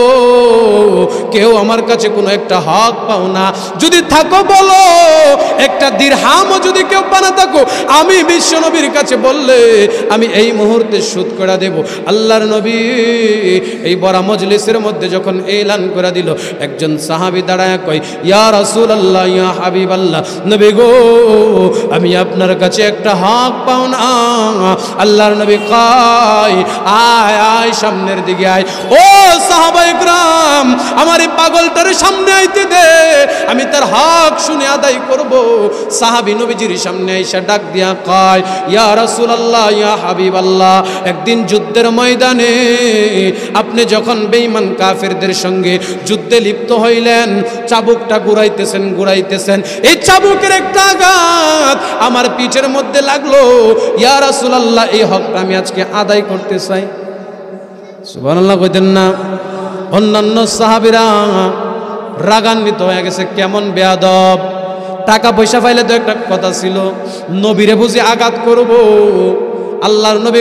কেউ আমার কাছে কোনো একটা হক পাও না? যদি থাকো বলো, একটা দিরহামও যদি কেউ পানা থাকো আমি বিশ্ব নবীর কাছে বললে আমি এই মুহূর্তে শোধ করে দেব। আল্লাহর নবী এই বড় মজলিসের মধ্যে যখন এলান করে দিল, একজন সাহাবী দাঁড়ায় কয়, ইয়া রাসূলুল্লাহ, ইয়া হাবিবাল্লাহ, নবী গো আমি আপনার কাছে একটা হক পাও না। আল্লাহর নবী কয়, আয় আয় সামনের দিকে আয়। ও সাহাবা ইকরাম, আমার এই পাগলটার সামনে আইতে দে, আমি তার হক শুনে আদায় করব। সাহাবী নবীজির সামনে আইসা ডাক দিয়া কয়, ইয়া রাসূলুল্লাহ, ইয়া হাবিবাল্লাহ, একদিন যুদ্ধের ময়দানে আপনি যখন বেঈমান কাফেরদের সঙ্গে যুদ্ধে লিপ্ত হইলেন, চাবুকটা ঘুরাইতেছেন ঘুরাইতেছেন এই চাবুকের একটা আঘাত আমার পিঠের মধ্যে লাগলো। ইয়া রাসূলুল্লাহ, এই হকটা আমি আজকে আদায় করতে চাই। সুবহানাল্লাহ কইতেন না? অন্যান্য সাহাবীরা রাগান্বিত হয়ে গেছে, কেমন বেয়াদব! টাকা পয়সা পাইলে তো একটা কথা ছিল, নবীরে বুঝি আঘাত করব? আল্লাহর নবী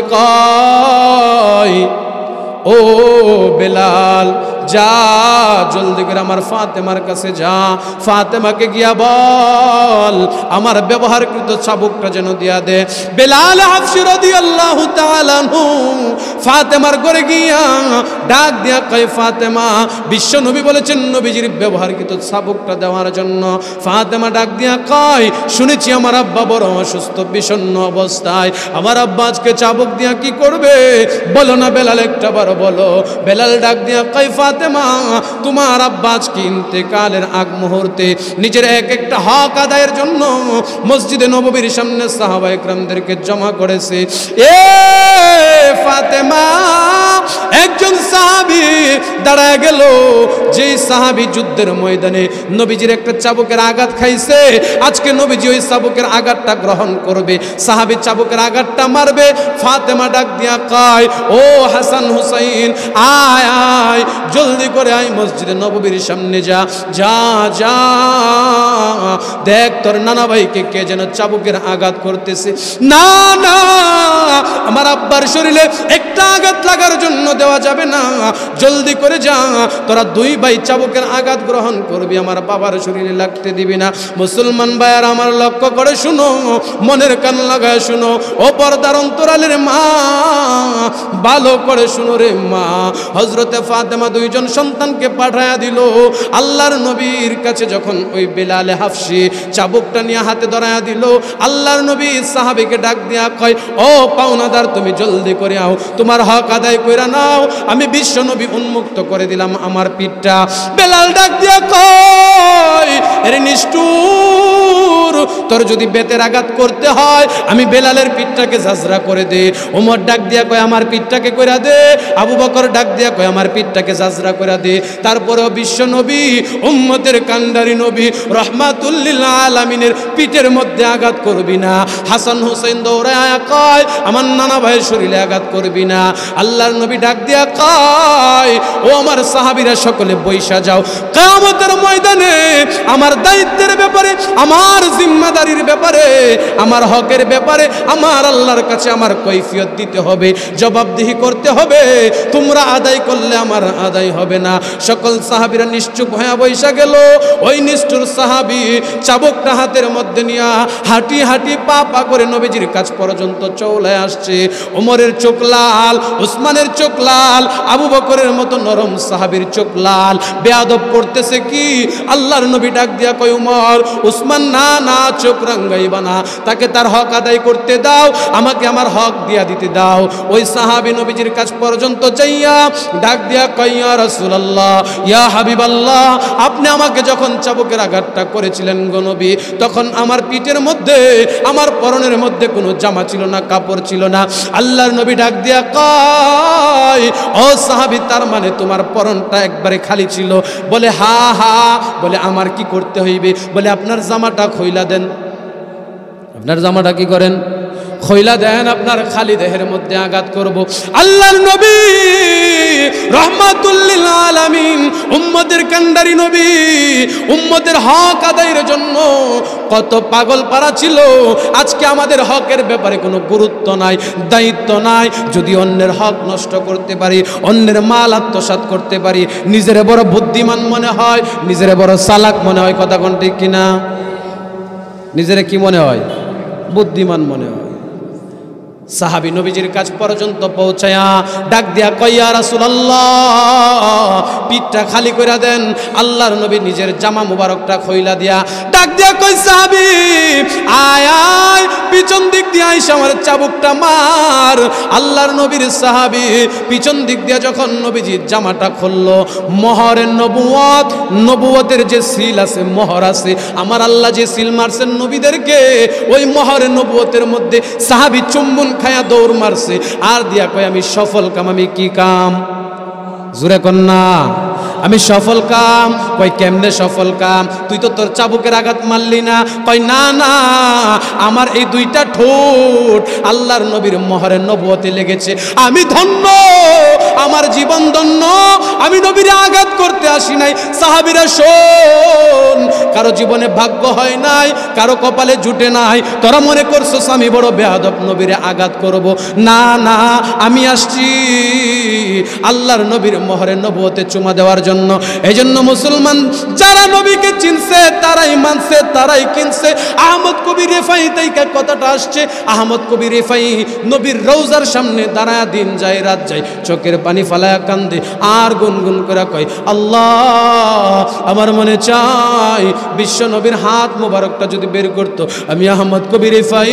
কয়, ও বেলাল যা জলদি করে আমার ফাতেমার কাছে যা, ফাতেমাকে গিয়া বল আমার ব্যবহারকৃত চাবুকটা যেন দিয়া দে। বেলাল হাফসি রাদিয়াল্লাহু তাআলা আনহু ফাতেমার ঘরে গিয়া ডাক দিয়া কয়, ফাতেমা, বিশ্ব নবী বলেছেন নবীজির ব্যবহারকৃত চাবুকটা দেওয়ার জন্য। ফাতেমা ডাক দিয়া কয়, শুনেছি আমার আব্বা বড় অসুস্থ, বিষণ্ণ অবস্থায়, আমার আব্বা আজকে চাবুক দিয়া কি করবে? বলো না বেলাল, একটা বার বলো। বেলাল ডাক দিয়া কয়, ফাতেমা, তোমার আব্বা আজকে ইন্তেকালের আগ মুহূর্তে নিজের এক একটা হক আদায়ের জন্য মসজিদে নববীর সামনে সাহাবা একরামদেরকে জমা করেছে। এ ফাতেমা, একজন সাহাবী দাঁড়ায় গেল, যে সাহাবী যুদ্ধের ময়দানে নবীজির একটা চাবুকের আঘাত খাইছে, আজকে নবীজি ওই চাবুকের আঘাতটা গ্রহণ করবে, সাহাবী চাবুকের আঘাতটা মারবে। ফাতেমা ডাক দিয়া কয়, ও হাসান হুসাইন, আয় আয় জলদি করে আয় মসজিদে নববীর সামনে যা যা যা, দেখ তোর নানা ভাইকে কে যেন চাবুকের আঘাত করতেছে। না না, আমার আব্বার শরীরে একটা আঘাত লাগার জন্য দেওয়া যাবে না, জলদি করে যা, তোরা দুই ভাই চাবুকের আঘাত গ্রহণ করবি, আমার বাবার শরীরে লাগতে দিবি না। মুসলমান ভাইয়ার আমার লক্ষ্য করে শুনো, মনের কান লাগায় শুনো, ও পর্দার অন্তরালের মা, ভালো করে শুনো রে মা। হযরতে ফাতেমা দুইজন সন্তানকে পাঠায়া দিল আল্লাহর নবীর কাছে। যখন ওই বেলাল হাফসি চাবুকটা নিয়ে হাতে ধরায়া দিল, আল্লাহর নবী সাহাবীকে ডাক দিয়া কয়, ও পাওনাদার, তুমি জলদি করে করিয়াও, তোমার হক আদায় কইরা নাও। আমি বিশ্ব নবী উন্মুক্ত করে দিলাম আমার পিঠটা। বেলাল ডাক দিয়া কয়, আরে নিষ্ঠুর, তোর যদি বেতের আঘাত করতে হয় আমি বেলালের পিঠটাকে ঝাঁঝরা করে দে। ওমর ডাক দিয়া কয়, আমার পিঠটাকে কইরা দে। আবু বকর ডাক দিয়া কয়, আমার পিঠটাকে ঝাঁঝরা করে দে। তারপরেও বিশ্ব নবী, উম্মতের কান্ডারি নবী, রহমাতুল লিল আলামিনের পিঠের মধ্যে আঘাত করবি না। হাসান হুসাইন দৌড়ায় কয়, আমার নানা ভাইয়ের শরীরে আঘাত করবি না। আল্লাহর নবী ডাক দিয়া কয়, ও আমার সাহাবীরা সকলে বইসা যাও, কিয়ামতের ময়দানে আমার দায়িত্বের ব্যাপারে, আমার জিম্মাদারির ব্যাপারে, আমার হকের ব্যাপারে আমার আল্লাহর কাছে আমার কৈফিয়ত দিতে হবে, জবাবদিহি করতে হবে। তোমরা আদায় করলে আমার আদায় হবে না। সকল সাহাবীরা নিশ্চুপ হয়ে বইসা গেল। ওই নিষ্ঠুর সাহাবী চাবুকটা হাতের মধ্যে নিয়া হাঁটি হাঁটি পা পা করে নবীজির কাছ পর্যন্ত চলে আসছে। ওমরের চোখ লাল, উসমানের চোখ লাল, আবু বকরের মতো নরম সাহাবীর চোখ লাল। বেয়াদব করতেছে কি? আল্লাহর নবী ডাক দিয়া কয়, উমর, উসমান না না, চোখ রাঙ্গাইবা না, তাকে তার হক আদায় করতে দাও, আমাকে আমার হক দিয়া দিতে দাও। ওই সাহাবী নবীজির কাছ পর্যন্ত যাইয়া ডাক দিয়া কয়, ইয়া রাসূলুল্লাহ, ইয়া হাবিবাল্লাহ, আপনি আমাকে যখন চাবুকের আঘাতটা করেছিলেন গো নবী, তখন আমার পিঠের মধ্যে, আমার পরনের মধ্যে কোনো জামা ছিল না, কাপড় ছিল না। আল্লাহর নবী ডাক দিয়া কয়, ও সাহাবী, তার মানে তোমার পরনটা একবারে খালি ছিল? বলে হা হা। বলে আমার কি করতে হইবে? বলে আপনার জামাটা খইলা দেন। আপনার জামাটা কি করেন? খইলা দেন, আপনার খালি দেহের মধ্যে আঘাত করব। আল্লাহর নবী রহমাতুল লিল আলামিন, উম্মতের কান্ডারি নবী, উম্মতের হক আদায়ের জন্য কত পাগল পারা ছিল। আজকে আমাদের হকের ব্যাপারে কোনো গুরুত্ব নাই, দায়িত্ব নাই। যদি অন্যের হক নষ্ট করতে পারি, অন্যের মাল আত্মসাৎ করতে পারি, নিজের বড় বুদ্ধিমান মনে হয়, নিজের বড় চালাক মনে হয়। কথা কোন ঠিক কিনা? নিজের কি মনে হয়? বুদ্ধিমান মনে হয়। সাহাবী নবীজির কাছ পর্যন্ত পৌঁছায়া ডাক দিয়া কয়, ইয়া রাসূলুল্লাহ, পিঠটা খালি কইরা দেন। আল্লাহর নবী নিজের জামা মুবারকটা খইলা দিয়া ডাক দিয়া কয়, সাহাবী আয় আয়, পিছন দিক দিয়া আইসা আমার চাবুকটা মার। আল্লাহর নবীর সাহাবী পিছন দিক দিয়া যখন নবীজির জামাটা খুললো, মোহরের নবুয়ত, নবুয়তের যে সিল আছে, মোহর আছে, আমার আল্লাহ যে সিল মারছেন নবীদেরকে, ওই মোহরের নবুয়তের মধ্যে সাহাবী চুম্বন খায়া দৌড় মারছে। আর দিয়া কয়, আমি সফল কাম। আমি কি কাম? জোরে কন্যা, আমি সফল কাম। কই কেমনে সফল কাম? তুই তো তোর চাবুকের আঘাত মারলি না। কই না না, আমার এই দুইটা ঠোঁট আল্লাহর নবীর মোহরের নবুয়তে লেগেছে। আমি ধন্য, আমার জীবন ধন্য। আমি নবীর আঘাত করতে আসি নাই। সাহাবীরা শোন, কারো জীবনে ভাগ্য হয় নাই, কারো কপালে জুটে নাই। তোরা মনে করছস আমি বড় বেয়াদব, নবীর আঘাত করব? না না, আমি আসছি আল্লাহর নবীর মোহরের নবুয়তে চুমা দেওয়ার জন্য। এই জন্য মুসলমান যারা নবীকে চিনছে, তারাই মানছে, তারাই কিনছে। আহমদ কবি রেফাই থেকে কথাটা আসছে। আহমদ কবি রেফাই নবীর রওজার সামনে দাঁড়ায় দিন যায় রাত যায়, চোখের পানি ফালায়া কান্দে, আর গুনগুন করে কয়, আল্লাহ, আমার মনে চাই বিশ্ব নবীর হাত মোবারকটা যদি বের করতো, আমি আহমদ কবি রেফাই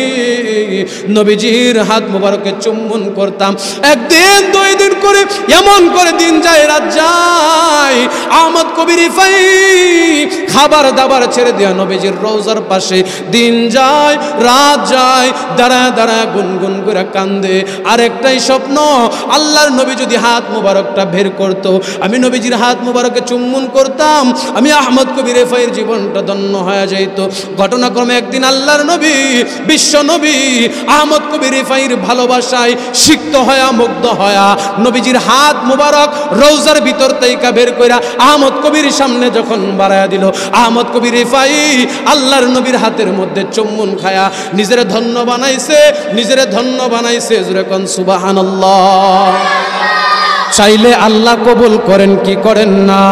নবীজির হাত মোবারকে চুম্বন করতাম। একদিন দুই দিন করে এমন করে দিন যায় রাত যায়। আহমদ কবি রিফাই খাবার দাবার ছেড়ে দেয়া নবীজির রওজার পাশে দিন যায় রাত যায়, দাঁড়ায় দাঁড়ায় গুনগুন করে কান্দে। আর একটাই স্বপ্ন, আল্লাহর নবী যদি হাত মুবারকটা বের করতো, আমি নবীজির হাত মুবারকে চুম্বন করতাম, আমি আহমদ কবি রিফাইয়ের জীবনটা ধন্য হয়ে যাইত। ঘটনাক্রমে একদিন আল্লাহর নবী, বিশ্ব নবী আহমদ কবি রিফাইয়ের ভালোবাসায় সিক্ত হয়া, মুগ্ধ হয়া নবীজির হাত মুবারক রওজার ভিতর থেকে বের কইরা আহমদ কবির সামনে যখন বাড়ায়া দিল, আহমদ কবি রিফাই আল্লাহর নবীর হাতের মধ্যে চুম্বন খায়া নিজের ধন্য বানাইছে, নিজের ধন্য বানাইছে। জোরে কোন সুবহানাল্লাহ। চাইলে আল্লাহ কবুল করেন কি করেন না?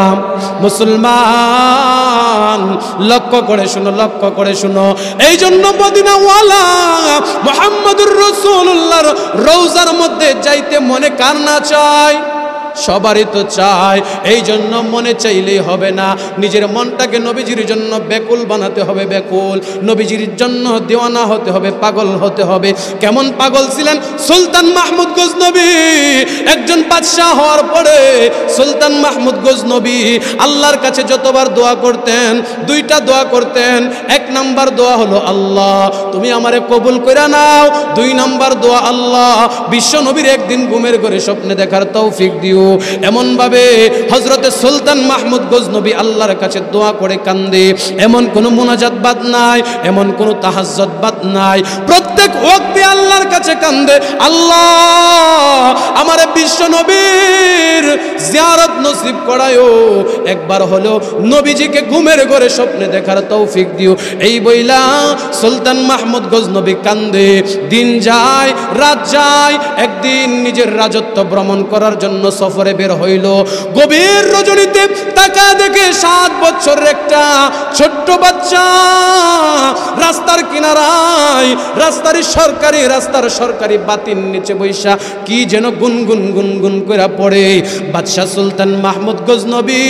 মুসলমান লক্ষ্য করে শুনো, লক্ষ্য করে শুনো। এই জন্য মদিনাওয়ালা মুহাম্মদুর রাসূলুল্লাহর রওজার মধ্যে যাইতে মনে কার না চায়? সবারই তো চায়। এই জন্য মনে চাইলেই হবে না, নিজের মনটাকে নবীজির জন্য ব্যাকুল বানাতে হবে, ব্যাকুল। নবীজির জন্য দেওয়ানা হতে হবে, পাগল হতে হবে। কেমন পাগল ছিলেন সুলতান মাহমুদ গজনবী? একজন বাদশাহ হওয়ার পরে সুলতান মাহমুদ গজনবী আল্লাহর কাছে যতবার দোয়া করতেন, দুইটা দোয়া করতেন। এক নাম্বার দোয়া হলো, আল্লাহ তুমি আমারে কবুল কইরা নাও। দুই নাম্বার দোয়া, আল্লাহ বিশ্ব নবীর একদিন ঘুমের ঘরে স্বপ্নে দেখার তৌফিক দিও। এমন ভাবে হযরতে সুলতান মাহমুদ গজনবী আল্লাহর কাছে দোয়া করে কান্দে। এমন কোন মুনাজাত বাদ নাই, এমন কোন তাহাজ্জুদ বাদ নাই, প্রত্যেক ওয়াক্তে আল্লাহর কাছে কান্দে, আল্লাহ আমারে বিশ্ব নবীর জিয়ারত নসিব করায়ো, একবার হলো নবীজিকে ঘুমের ঘরে স্বপ্নে দেখার তৌফিক দিও। এই বইলা সুলতান মাহমুদ গজনবী কান্দে। দিন যায়, রাত যায়। একদিন নিজের রাজত্ব ভ্রমণ করার জন্য সফরে বের হইল। গভীর রজনীতে তাকা দেখে সাত বছরের একটা ছোট্ট বাচ্চা রাস্তার কিনারায়, রাস্তার সরকারি রাস্তার সরকারি বাতির নিচে বৈশা কি যেন গুনগুন গুনগুন করে পড়ে। বাদশাহ সুলতান মাহমুদ গজনবী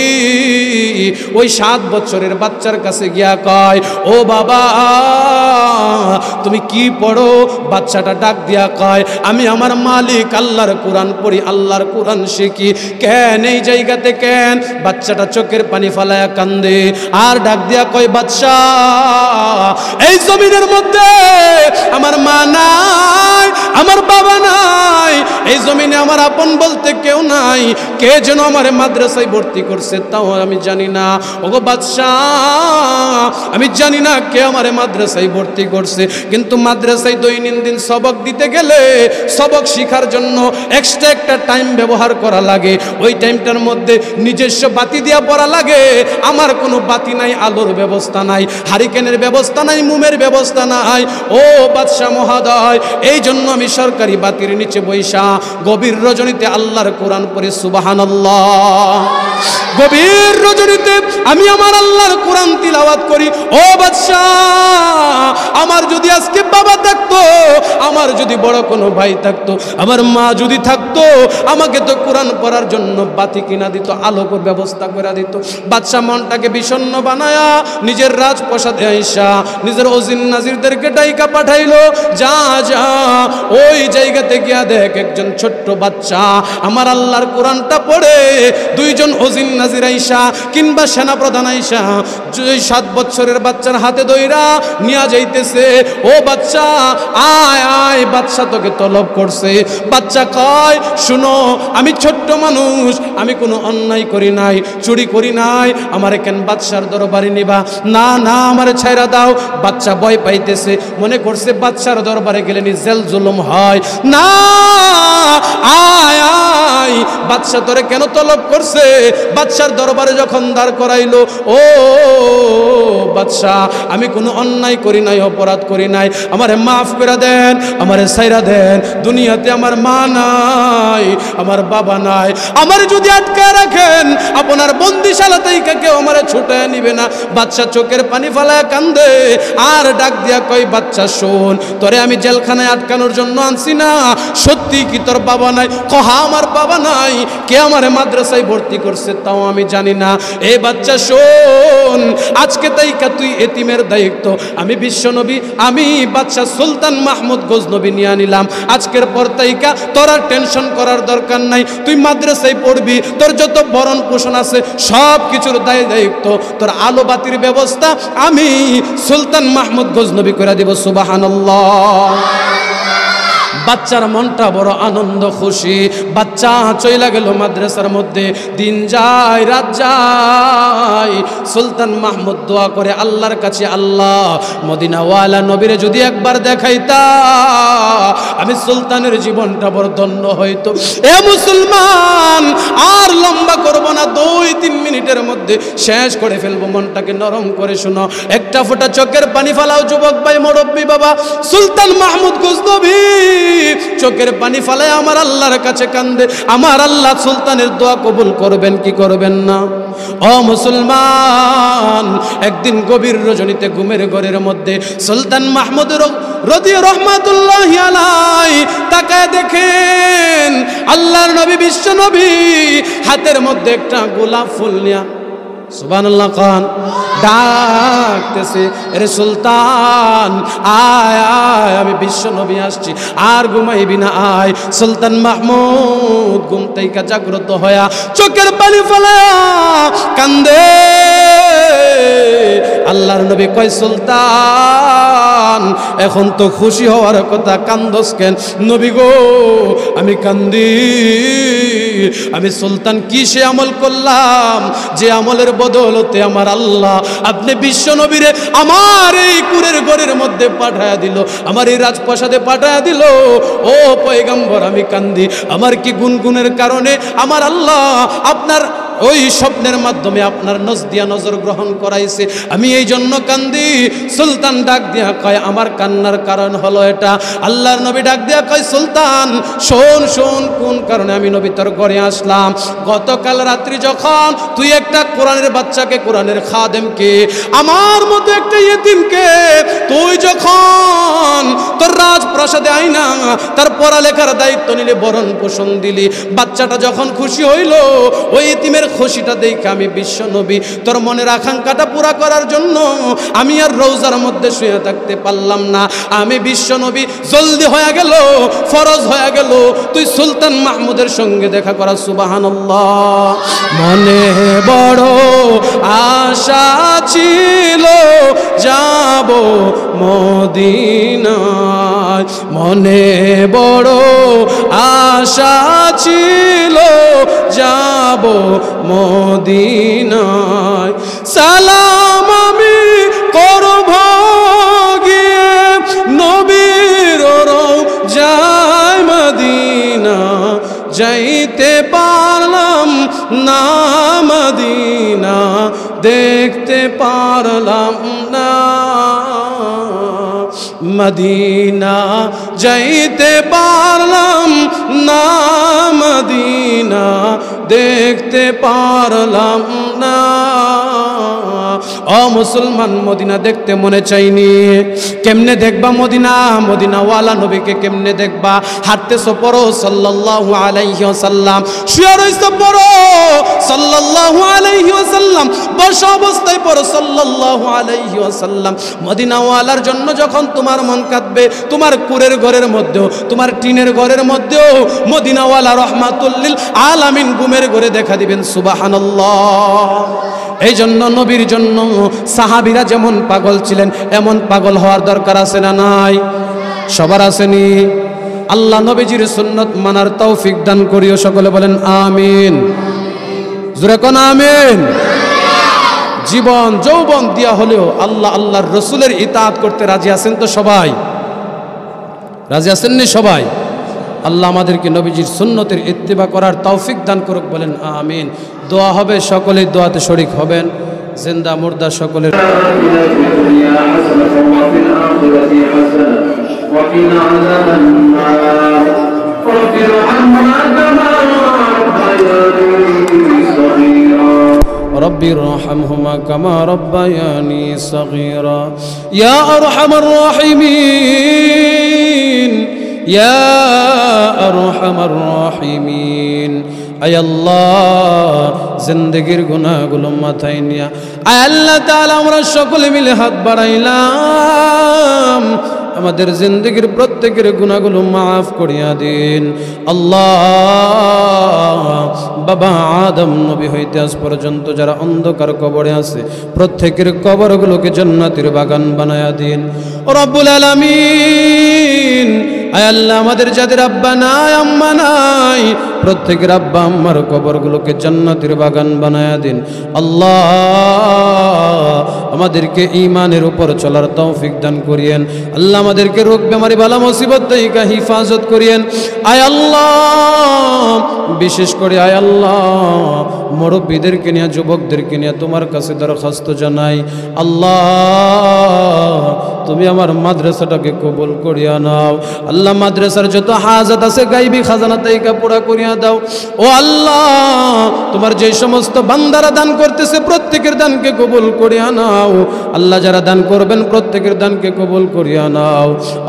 ওই সাত বছরের বাচ্চার কাছে গিয়া কয়, ও বাবা তুমি কি পড়ো? বাচ্চাটা ডাক দিয়া কয়, আমি আমার মালিক আল্লাহর কোরআন পড়ি, আল্লাহর কোরআন শিখি। কেন এই জায়গাতে কেন? বাচ্চাটা চোখের পানি ফালায়া কান্দে আর ডাক দিয়া কয়, বাদশা এই জমিনের মধ্যে আমার মা নাই, আমার বাবা নাই, এই জমিনে আমার আপন বলতে কেউ নাই। কে যেন আমার মাদ্রাসায় ভর্তি করছে তাও আমি জানি না। ওগো বাদশাহ আমি জানি না কে আমার মাদ্রাসায় ভর্তি করছে, কিন্তু মাদ্রাসায় দৈনন্দিন সবক দিতে গেলে সবক শিখার জন্য এক্সট্রা একটা টাইম ব্যবহার করা লাগে। ওই টাইমটার মধ্যে নিজস্ব বাতি দিয়া পড়া লাগে। আমার কোনো বাতি নাই, আলোর ব্যবস্থা নাই, হারিকেনের ব্যবস্থা নাই, মোমের ব্যবস্থা নাই। ও বাদশাহ মহোদয়, এই জন্য আমি সরকারি বাতির নিচে বৈশা গভীর রজনীতে আল্লাহর কোরআন পড়ি। সুবহানাল্লাহ। গভীর রজনীতে আমি আমার আল্লাহর কোরআন তিলাওয়াত করি। ও বাদশাহ, আমার যদি আজকে বাবা থাকতো, আমার যদি বড় কোনো ভাই থাকতো, আমার মা যদি থাকতো, আমাকে তো কোরআন পড়ার জন্য বাতি কিনা দিত, আলোকর ব্যবস্থা করে দিত। বাদশাহ মনটাকে বিষণ্ণ বানায়া নিজের রাজপ্রাসাদে আইসা নিজের ওজিন নাজিরদেরকে ডাইকা পাঠাইলো, যা যা ওই জায়গাতে গিয়া দেখ একজন ছোট্ট বাচ্চা আমার আল্লাহর কোরআনটা পড়ে। দুইজন ওজিন নাজির আইসা কিংবা সেনাপ্রধান আইসা সাত বছরের বাচ্চার হাতে দইরা নিয়ে যাইতেছে। ও বাচ্চা আয় আয়, বাচ্চা তোকে তলব করছে। বাচ্চা কয়, শুনো আমি ছোট্ট মানুষ, আমি কোনো অন্যায় করি নাই, চুরি করি নাই, আমার কেন বাদশার দরবারে নিবা? না না, আমার ছাইরা দাও। বাচ্চা ভয় পাইতেছে, মনে করছে বাদশার দরবারে গেলে জেল জুলুম হয়। না, আয় আয়, বাদশা তোরে কেন তলব করছে? বাদশার দরবারে যখন দাঁড় করাইলো, ও বাদশা আমি কোনো অন্যায় করি নাই, অপরাধ করি নাই, আমারে মাফ করে দেন, আমারে ছাইরা দেন। দুনিয়াতে আমার মা নাই, আমার বাবা নাই, আমারে যদি আটকে রাখেন আপনার বন্দিশালা থেকে কেউ আমারে ছুটায় নিবে না। বাদশা চোখের পানি ফালায় কান্দে আর ডাক দিয়া কই, বাচ্চা শোন, তোরে আমি জেলখানায় আটকানোর জন্য আনছি না। সত্যি কি তোর বাবা নাই? কহা আমার বাবা নাই। কে আমারে মাদ্রাসায় ভর্তি করছে তাও আমি জানি না। এ বাচ্চা শোন, আজকে তাইকা তুই এতিমের দায়িত্ব আমি বিশ্বনবী, আমি বাদশা সুলতান মাহমুদ গজনবী নিয়ে নিলাম। আজকের পর তাইকা তোর আর টেনশন করার দরকার নাই, তুই মাদ্রাসায় পড়বি, তোর যত ভরণ পোষণ আছে সব কিছুর দায় দায়িত্ব, তোর আলো বাতির ব্যবস্থা আমি সুলতান মাহমুদ গজনবী করে দিব। সুবহানাল্লাহ। বাচ্চার মনটা বড় আনন্দ খুশি। বাচ্চা চইলা গেল মাদ্রাসার মধ্যে। দিন যায়, রাত যায়। সুলতান মাহমুদ দোয়া করে আল্লাহর কাছে, আল্লাহ মদিনাওয়ালা নবীরে যদি একবার দেখাইতা আমি সুলতানের জীবনটা বড় ধন্য হইতো। এ মুসলমান, আর লম্বা করব না, দুই তিন মিনিটের মধ্যে শেষ করে ফেলবো। মনটাকে নরম করে শোনো, একটা ফোঁটা চোখের পানি ফালাও যুবক ভাই, মুরব্বী বাবা। সুলতান মাহমুদ গজনবী চোখের পানি ফেলায় আমার আল্লাহর কাছে কান্দে, আমার আল্লাহ সুলতানের দোয়া কবুল করবেন কি করবেন না? ও মুসলমান, একদিন গভীর রজনীতে ঘুমের ঘরের মধ্যে সুলতান মাহমুদ রদি রহমাতুল্লাহি আলাইহি তাকায় দেখেন আল্লাহর নবী বিশ্ব নবী হাতের মধ্যে একটা গোলাপ ফুল নিয়া সুবহানাল্লাহ খান ডাকতেছে, এরে সুলতান আয় আয়, আমি বিশ্ব নবী আসছি, আর ঘুমাইবি না আয়। সুলতান মাহমুদ ঘুম থেকে জাগ্রত হয়া চোখের পানি ফেলায়া কান্দে। আল্লাহর নবী কয়, সুলতান এখন তো খুশি হওয়ার কথা, কান্দস কেন? নবী গো আমি কান্দি, আমি সুলতান কি সে আমল করলাম যে আমলের বদৌলতে আমার আল্লাহ আপনি বিশ্ব নবীরে আমার এই কুরের ঘরের মধ্যে পাঠায়া দিল, আমার এই রাজপ্রাসাদে পাঠায়া দিল। ও পয়গম্বর আমি কান্দি, আমার কি গুনগুনের কারণে আমার আল্লাহ আপনার ওই স্বপ্নের মাধ্যমে আপনার নজদিয়া নজর গ্রহণ করাইছে, আমি এই জন্য কান্দি। সুলতান ডাক দিয়া কয়, আমার কান্নার কারণ হলো এটা। আল্লাহর নবী ডাক দিয়া কয়, সুলতান শোন শোন, কোন কারণে আমি নবী তোর ঘরে আসলাম। গতকাল রাত্রি যখন তুই একটা কোরআনের বাচ্চাকে, কোরআনের খাদেমকে, আমার মতো একটা ইয়েতিমকে তুই যখন তোর রাজপ্রাসাদে আইনা তার পড়ালেখার দায়িত্ব নিলে, বরণ পোষণ দিলি, বাচ্চাটা যখন খুশি হইল, ওই ইতিমের খুশিটা দেখে আমি বিশ্ব নবী তোর মনের আকাঙ্ক্ষাটা পুরা করার জন্য আমি আর রওজার মধ্যে শুয়ে থাকতে পারলাম না। আমি বিশ্ব নবী জলদি হয়ে গেল, ফরজ হয়ে গেল তুই সুলতান মাহমুদের সঙ্গে দেখা করা। সুবহানাল্লাহ। মনে বড় আশা ছিল যাব মদিনায়, মনে বড় আশা ছিল যাব মদিনায়, সালাম আমি করব গিয়ে নবীর রওজায় মদিনা, যাইতে পারলাম না মদিনা, দেখতে পারলাম না মদিনা, যাইতে পারলাম না মদিনা, দেখতে পারলাম না। ও মুসলমান, মদিনা দেখতে মনে চাইনি? কেমনে দেখবা মদিনা? মদিনাওয়ালা নবীকে কেমনে দেখবা? হাঁটতেছো পড়ো সাল্লাল্লাহু আলাইহি ওয়াসাল্লাম, শুয়ে রইছো পড়ো সাল্লাল্লাহু আলাইহি ওয়াসাল্লাম, বসা অবস্থায় পড়ো সাল্লাল্লাহু আলাইহি ওয়াসাল্লাম। মদিনাওয়ালার জন্য যখন তোমার মন কাঁদবে, তোমার কুরের ঘরের মধ্যেও, তোমার টিনের ঘরের মধ্যেও মদিনাওয়ালা রহমাতুল লিল আলামিন ঘুমের ঘরে দেখা দিবেন। সুবহানাল্লাহ। এই জন্য নবীর জন্য সাহাবীরা যেমন পাগল ছিলেন, এমন পাগল হওয়ার দরকার আছে না নাই? সবার আসেনি? আল্লাহ নবীজির সুন্নত মানার তৌফিক দান করিও। সকলে বলেন আমিন। জোরে কোন আমিন। জীবন যৌবন দিয়া হলেও আল্লাহ আল্লাহর রসুলের ইতাআত করতে রাজি আছেন তো? সবাই রাজি আছেন নি? সবাই? আল্লাহ আমাদেরকে নবীজির সুন্নতের ইত্তিবা করার তৌফিক দান করুক। বলেন আমিন। দোয়া হবে, সকলেই দোয়াতে শরীক হবেন। জিন্দা মুর্দা সকলের رب ارحمهما كما ربياني صغيرا يا أرحم الراحمين يا أرحم الراحمين আয় আল্লাহ, জিন্দেগির গুনাহগুলো মাথায় নিয়া আয় আল্লাহ তাআলা আমরা সকলে মিলে হাত বাড়াইলাম, আমাদের জিন্দেগির প্রত্যেকের গুনাহগুলো মাফ করিয়া দিন আল্লাহ। বাবা আদম নবী হইতে আজ পর্যন্ত যারা অন্ধকার কবরে আছে, প্রত্যেকের কবরগুলোকে জান্নাতের বাগান বানায়া দিন রব্বুল আলামিন। আয় আল্লাহ, আমাদের যাদের আব্বা নাই আম্মা নাই, প্রত্যেকের আব্বা আম্মার কবরগুলোকে জান্নাতের বাগান বানায়া দিন। আল্লাহ আমাদেরকে ঈমানের উপর চলার তৌফিক দান করিয়েন। আল্লাহ আমাদেরকে রোগ বেমারি বালা মুসিবত থেকে হিফাজত করিয়েন। আয় আল্লাহ, বিশেষ করে আয় আল্লাহ মুরব্বীদেরকে নিয়ে, যুবকদেরকে নিয়ে তোমার কাছে দরখাস্ত জানাই। আল্লাহ তুমি আমার মাদ্রাসাটাকে কবুল করিয়া নাও। আল্লাহ মাদ্রাসার যত হাজাত আছে গাইবি খাজানা তাইকা পুরা করিয়া দাও। ও আল্লাহ, তোমার যে সমস্ত বান্দারা দান করতেছে প্রত্যেকের দানকে কবুল করিয়া নাও। আল্লাহ যারা দান করবেন প্রত্যেকের দানকে কবুল করিয়া নাও।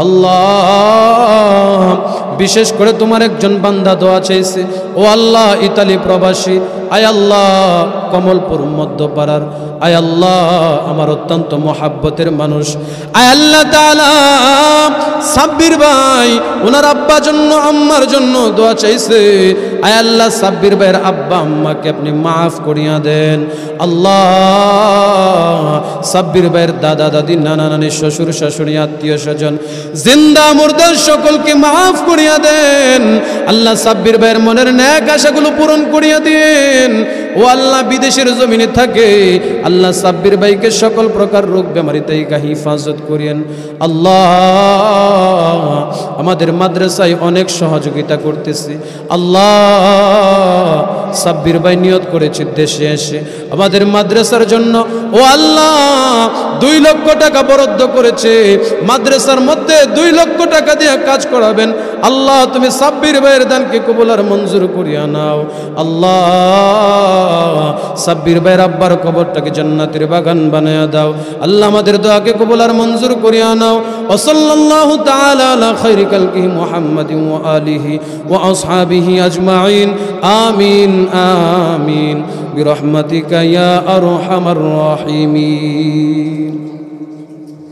আল্লাহ বিশেষ করে তোমার একজন বান্দা দোয়া চাইছে। ও আল্লাহ ইতালি প্রবাসী, আয় আল্লাহ কমলপুর মধ্যপাড়ার, আয় আল্লাহ আমার অত্যন্ত মহাব্বতের মানুষ, আয় আল্লাহ তাআলা সাব্বির ভাই ওনার আব্বা জন্য আম্মার জন্য দোয়া চাইছে। আয় আল্লাহ সাব্বির ভাইয়ের আব্বা আম্মাকে আপনি মাফ করিয়া দেন। আল্লাহ সাব্বির ভাইয়ের দাদা দাদি নানা নানি শ্বশুর শাশুড়ি আত্মীয় স্বজন জিন্দা মুর্দা সকলকে মাফ করিয়া দেন। আল্লাহ সাব্বির ভাইয়ের মনের ন্যাক আশাগুলো পূরণ করিয়া দেন। ও আল্লাহ বিদেশের জমিনে থাকে আল্লাহ সাব্বির ভাইকে সকল প্রকার রোগ বেমারি থেকে হিফাজত করিয়েন। আল্লাহ আমাদের মাদ্রাসায় অনেক সহযোগিতা করতেছে। আল্লাহ সাব্বির ভাই নিয়ত করেছে দেশে এসে আমাদের মাদ্রাসার জন্য, ও আল্লাহ দুই লক্ষ টাকা বরাদ্দ করেছে মাদ্রাসার মধ্যে, দুই লক্ষ টাকা দিয়ে কাজ করাবেন। আল্লাহ তুমি সাব্বির ভাইয়ের দানকে কবুল আর মঞ্জুর করিয়া নাও। আল্লাহ সাব্বির ভাইয়ের আব্বার কবরটাকে জান্নাতের বাগান বানায়া দাও। আল্লাহ আমাদের দোয়াকে কবুল আর মঞ্জুর করিয়া নাও। ওয়া সাল্লাল্লাহু তাআলা আলা খায়রি খালকিহি মুহাম্মাদিন ওয়া আলিহি ওয়া আসহাবিহি আজমাইন। আমিন আমিন বিরহমাতিকা ইয়া আরহামার রাহিমিন।